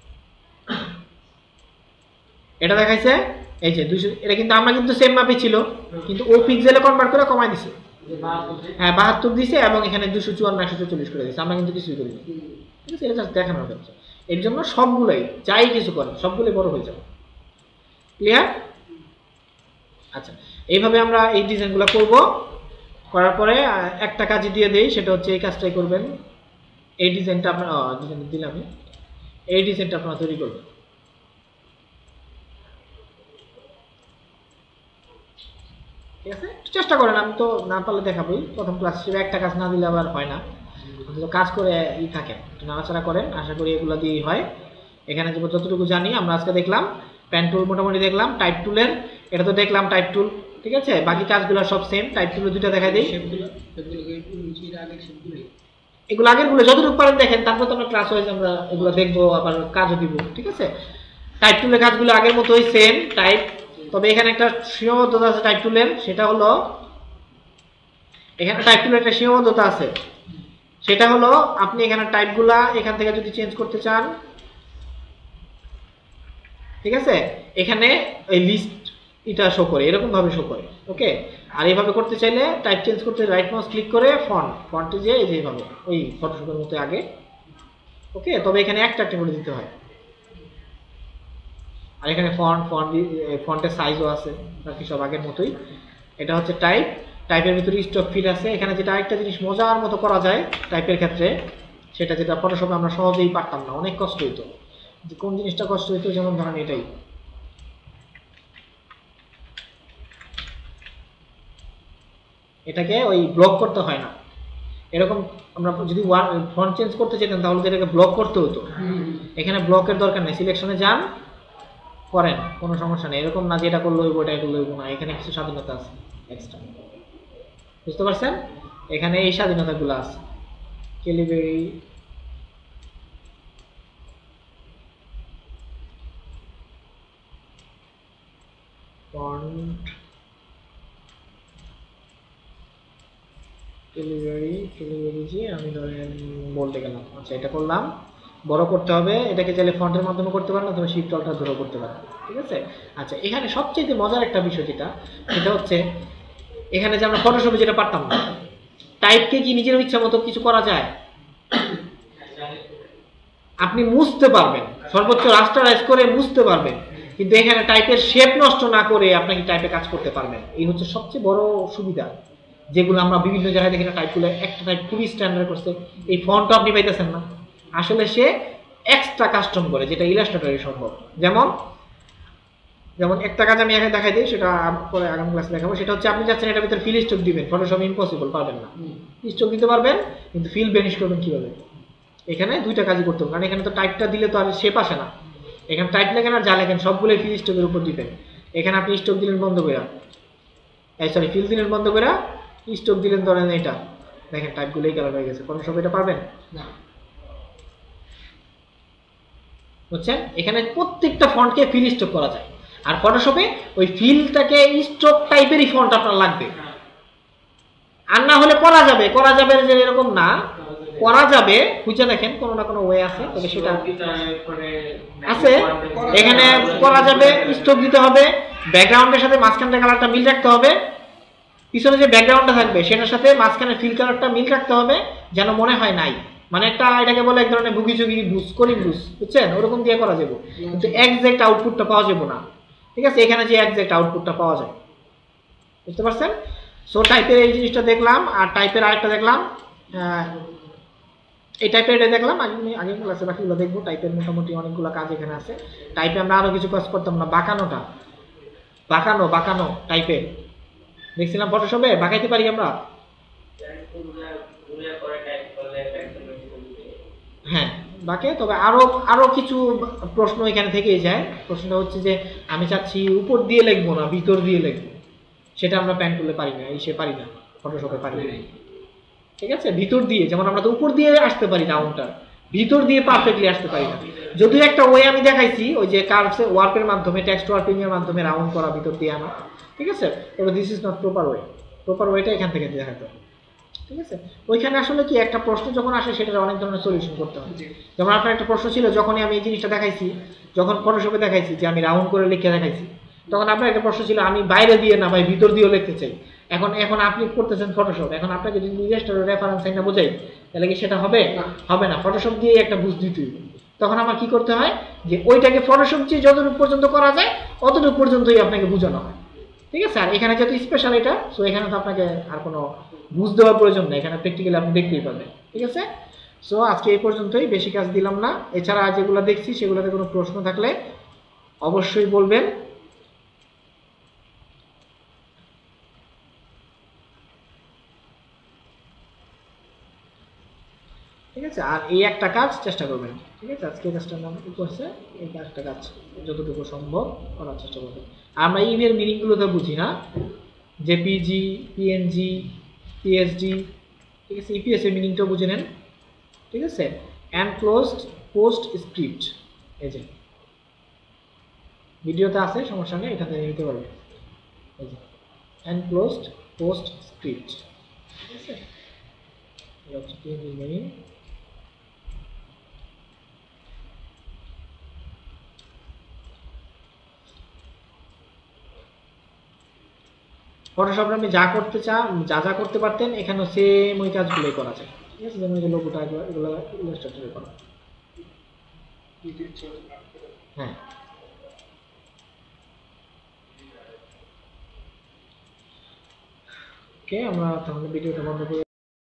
এটা দেখাইছে এই যে দুইশো, এটা কিন্তু আমরা কিন্তু সেম মাপে ছিল, কিন্তু ও পিক্সেলে কনভার্ট করে কমাই দিছে। হ্যাঁ বাহাত্তর দিছে, এবং এখানে দুশো চুয়ান্ন একশো চল্লিশ করে দিচ্ছে, আমরা কিন্তু কিছুই করিনি, ঠিক আছে। এটা জাস্ট দেখানোর হচ্ছে। এর জন্য সবগুলোই যাই কিছু করেন সবগুলোই বড় হয়ে যাবে। ক্লিয়ার? আচ্ছা, এইভাবে আমরা এই ডিজাইনগুলো করব। করার পরে একটা কাজই দিয়ে দেই, সেটা হচ্ছে এই কাজটাই করবেন। এই ডিজাইনটা আপনার ডিজাইন দিলাম, এই ডিজাইনটা আপনারা তৈরি করবেন। ঠিক আছে, চেষ্টা করেন, আমি তো না পারলে দেখাবোই। প্রথম ক্লাস হিসেবে একটা কাজ না দিলে আবার হয় না, কাজ করে ই থাকেন, একটু নাড়াচাড়া করেন, আশা করি এগুলো দিয়েই হয়। এখানে যতটুকু জানি আমরা আজকে দেখলাম পেন টুল মোটামুটি দেখলাম, টাইপ টুলের এটা তো দেখলাম টাইপ টুল, ঠিক আছে। বাকি কাজগুলো সব সেম, টাইপ টুলের দুইটা দেখাই দিই। এগুলো আগের গুলো যতটুকু পারেন দেখেন, তারপর তো আমরা ক্লাস ওয়াইজ আমরা এগুলো দেখবো, আবার কাজও দিব, ঠিক আছে। টাইপ টুলের কাজগুলো আগের মতোই সেম টাইপ, তবে এখানে একটা সীমাবদ্ধতা আছে টাইপ টুলের, সেটা হলো এখানে টাইপ টুলের একটা সীমাবদ্ধতা আছে, সেটা হলো আপনি এখানে টাইপগুলা এখান থেকে যদি চেঞ্জ করতে চান, ঠিক আছে, এখানে এই লিস্ট এটা শো করে, এরকম ভাবে শো করে, ওকে। আর এইভাবে করতে চাইলে টাইপ চেঞ্জ করতে রাইট মাউস ক্লিক করে ফন্ট, ফন্টে যে এই যেভাবে ওই ফটোশপের মতো আগে, ওকে। তবে এখানে একটা একটা করে দিতে হয়। আর এখানে ফন্ট ফন্ট ফন্টের সাইজও আছে, বাকি সব আগের মতোই। এটা হচ্ছে টাইপ, টাইপের ভিতরে স্টক ফিল আছে। এখানে যেটা আরেকটা জিনিস মজার মতো করা যায় টাইপের ক্ষেত্রে, সেটা যেটা ফটোশপে আমরা সহজেই পারতাম না, অনেক কষ্ট হইতো। যে কোন জিনিসটা কষ্ট হইতো, যেমন ধরেন এটাই, এটাকে ওই ব্লক করতে হয় না, এরকম আমরা যদি ফন্ট চেঞ্জ করতে চাইতাম তাহলে এটাকে ব্লক করতে হতো। এখানে ব্লকের দরকার নেই, সিলেকশনে যান, করেন, কোনো সমস্যা নেই। এরকম না যে এটা করলে হইব, এটা করলে হইব না, এখানে কিছু স্বাধীনতা আছে এক্সট্রা, বুঝতে পারছেন? এখানে এই স্বাধীনতাগুলো আছে। ক্যালিব্রেরি, ফন্ট, ক্যালিব্রেরি, ক্যালিব্রেরি যে আমি ধরেন বলতে গেলাম, আচ্ছা এটা করলাম, বড় করতে হবে। এটাকে চাইলে ফন্টের মাধ্যমে করতে পারেন, অথবা শিফট অল্টার ধরে করতে পারেন, ঠিক আছে। আচ্ছা, এখানে সবচেয়ে মজার একটা বিষয় যেটা, সেটা হচ্ছে এখানে যে আমরা ফটোশপে যেটা পারতাম না, টাইপকে কি নিজের ইচ্ছা মতো কিছু করা যায়? আপনি মুছতে পারবেন, সর্বোচ্চ রাস্টারাইজ করে মুছতে পারবেন, কিন্তু এখানে টাইপের শেপ নষ্ট না করে আপনি কি টাইপে কাজ করতে পারবেন। এই হচ্ছে সবচেয়ে বড় সুবিধা, যেগুলো আমরা বিভিন্ন জায়গায় দেখি না, টাইপগুলো একটা টাইপ খুবই স্ট্যান্ডার্ড করছে, এই ফন্টটা আপনি পাইতেছেন না। আসলে সে এক্সট্রা কাস্টম করে, যেটা ইলাস্ট্রেটরে সম্ভব। যেমন যেমন একটা কাজ আমি এখানে দেখাই দিই, সেটা পরে আগামী ক্লাসে দেখাবো। সেটা হচ্ছে আপনি যাচ্ছেন এটার ভিতরে ফিল স্ট্রোক দিবেন, ফটোশপ ইম্পসিবল, পারবেন না। স্ট্রোক দিতে পারবেন, কিন্তু ফিল বেনিশ করবেন কিভাবে? এখানে দুইটা কাজই করতে হবে, কারণ এখানে তো টাইপটা দিলে তো আর শেপ আসে না। এখানে টাইপ লেখেন আর যা লেখেন সবগুলোই ফিল স্ট্রোকের উপর দিবেন। এখানে আপনি স্ট্রোক দিলেন বন্ধ করে, এই সরি ফিল দিলেন বন্ধ করে, স্ট্রোক দিলেন ধরেন এটা, দেখেন টাইপগুলো এই কালার হয়ে গেছে। ফটোশপ এটা পারবেন না, বুঝছেন? এখানে প্রত্যেকটা ফন্টকে ফিল স্ট্রোক করা যায়, আর ফটোশপে ওই ফিলটাকে স্ট্রোক টাইপেরই ফন্ট আপনার লাগবে। আর না হলে করা যাবে, করা যাবে যে এরকম না, করা যাবে, খুঁজে দেখেন কোনো না কোনো ওয়ে আছে, তবে সেটা আছে। এখানে করা যাবে, স্ট্রোক দিতে হবে, ব্যাকগ্রাউন্ডের সাথে মাঝখানটা কালারটা মিল রাখতে হবে, পিছনে যে ব্যাকগ্রাউন্ডটা থাকবে সেটার সাথে মাঝখানে ফিল কালারটা মিল রাখতে হবে, যেন মনে হয় নাই। মানে একটা এটাকে বলে এক ধরনের বুগি চুগি বুস করি বুস, বুঝছেন? ওরকম দিয়ে করা যাবে, কিন্তু একজ্যাক্ট আউটপুটটা পাওয়া যাবে না, ঠিক আছে। এখানে যে একজ্যাক্ট আউটপুটটা পাওয়া যায়, বুঝতে পারছেন? সো টাইপের এই জিনিসটা দেখলাম, আর টাইপের আরেকটা দেখলাম, এই টাইপের এটা দেখলাম আগে আগে ক্লাসে, বাকিগুলো দেখবো। টাইপের মোটামুটি অনেকগুলো কাজ এখানে আছে। টাইপে আমরা আরো কিছু কাজ করতাম না, বাঁকানোটা, বাঁকানো বাঁকানো টাইপের দেখছিলাম ফটোশপে, বাঁকাইতে পারি আমরা। হ্যাঁ বাকে, তবে আরো আরো কিছু প্রশ্ন এখানে থেকেই যায়। প্রশ্নটা হচ্ছে যে আমি চাচ্ছি উপর দিয়ে লিখবো না ভিতর দিয়ে লিখবো, সেটা আমরা প্যান করলে পারি না, এই সে পারি না, ফটোশপে পারি না। ঠিক আছে, ভিতর দিয়ে, যেমন আমরা তো উপর দিয়ে আসতে পারি রাউন্ডটা, ভিতর দিয়ে পারফেক্টলি আসতে পারি না। যদিও একটা ওয়ে আমি দেখাইছি, ওই যে কার্ভস ওয়ার্কের মাধ্যমে, টেক্সট ওয়ার্কিং এর মাধ্যমে রাউন্ড করা, ভিতর দিয়ে আনা। ঠিক আছে, তবে this is not proper way. Proper ওয়েটা এখান থেকে দেখাতে হবে। ঠিক আছে, ওইখানে আসলে কি একটা প্রশ্ন যখন আসে সেটার অনেক ধরনের সলিউশন করতে হয়। যেমন আপনার একটা প্রশ্ন ছিল, যখনই আমি এই জিনিসটা দেখাইছি, যখন ফটোশপে দেখাইছি যে আমি রাউন্ড করে লিখে দেখাইছি, তখন আপনার একটা প্রশ্ন ছিল আমি বাইরে দিয়ে না ভাই ভিতর দিয়েও লিখতে চাই। এখন এখন আপনি করতেছেন ফটোশপ, এখন আপনাকে যদি ইলাস্ট্রেটর রেফারেন্স সাইনটা বোঝাই, তাহলে কি সেটা হবে? হবে না, ফটোশপ দিয়ে একটা বুঝ দিতেই হবে। তখন আমার কি করতে হয়, যে ওইটাকে ফটোশপ দিয়ে যতটুকু পর্যন্ত করা যায় অতটুকু পর্যন্তই আপনাকে বোঝানো হয়। ঠিক আছে, আর এখানে যেহেতু স্পেশাল এটা, সো এখানে তো আপনাকে আর কোনো বুঝ দেওয়ার প্রয়োজন নেই, এখানে প্র্যাকটিক্যালি আপনি দেখতেই পাবেন। ঠিক আছে, সো আজকে এই পর্যন্তই, বেশি কাজ দিলাম না। এছাড়া যেগুলো দেখছি সেগুলোতে কোনো প্রশ্ন থাকলে অবশ্যই বলবেন। ঠিক আছে, আর এই একটা কাজ চেষ্টা করবেন। ঠিক আছে, আজকে কাজটার নাম কি করছে, এই একটা কাজ যতটুকু সম্ভব করার চেষ্টা করবেন। আর আমরা ইমেল মিনিংগুলো তো বুঝি না, জেপিজি, পিএনজি, পিএসডি। ঠিক আছে, ইপিএস এর মিনিংটাও বুঝে নেন। ঠিক আছে, এনক্লোজড পোস্ট স্ক্রিপ্ট, এই যে ভিডিওতে আছে, সমস্যা নেই, এখান থেকে নিতে পারবেন। এই যে এনক্লোজড পোস্ট স্ক্রিপ্ট। ঠিক আছে, এটা হচ্ছে পিএনজি মিনিং। ফটোশপে আপনি যা করতে চান, যা যা করতে পারতেন, এখানেও সেম ওই কাজগুলোই করা যায়। ঠিক আছে, যেমন এই লোগোটা, এগুলো ইলাস্ট্রেটরে করা। হ্যাঁ, ওকে, আমরা তাহলে ভিডিওটা বন্ধ করি।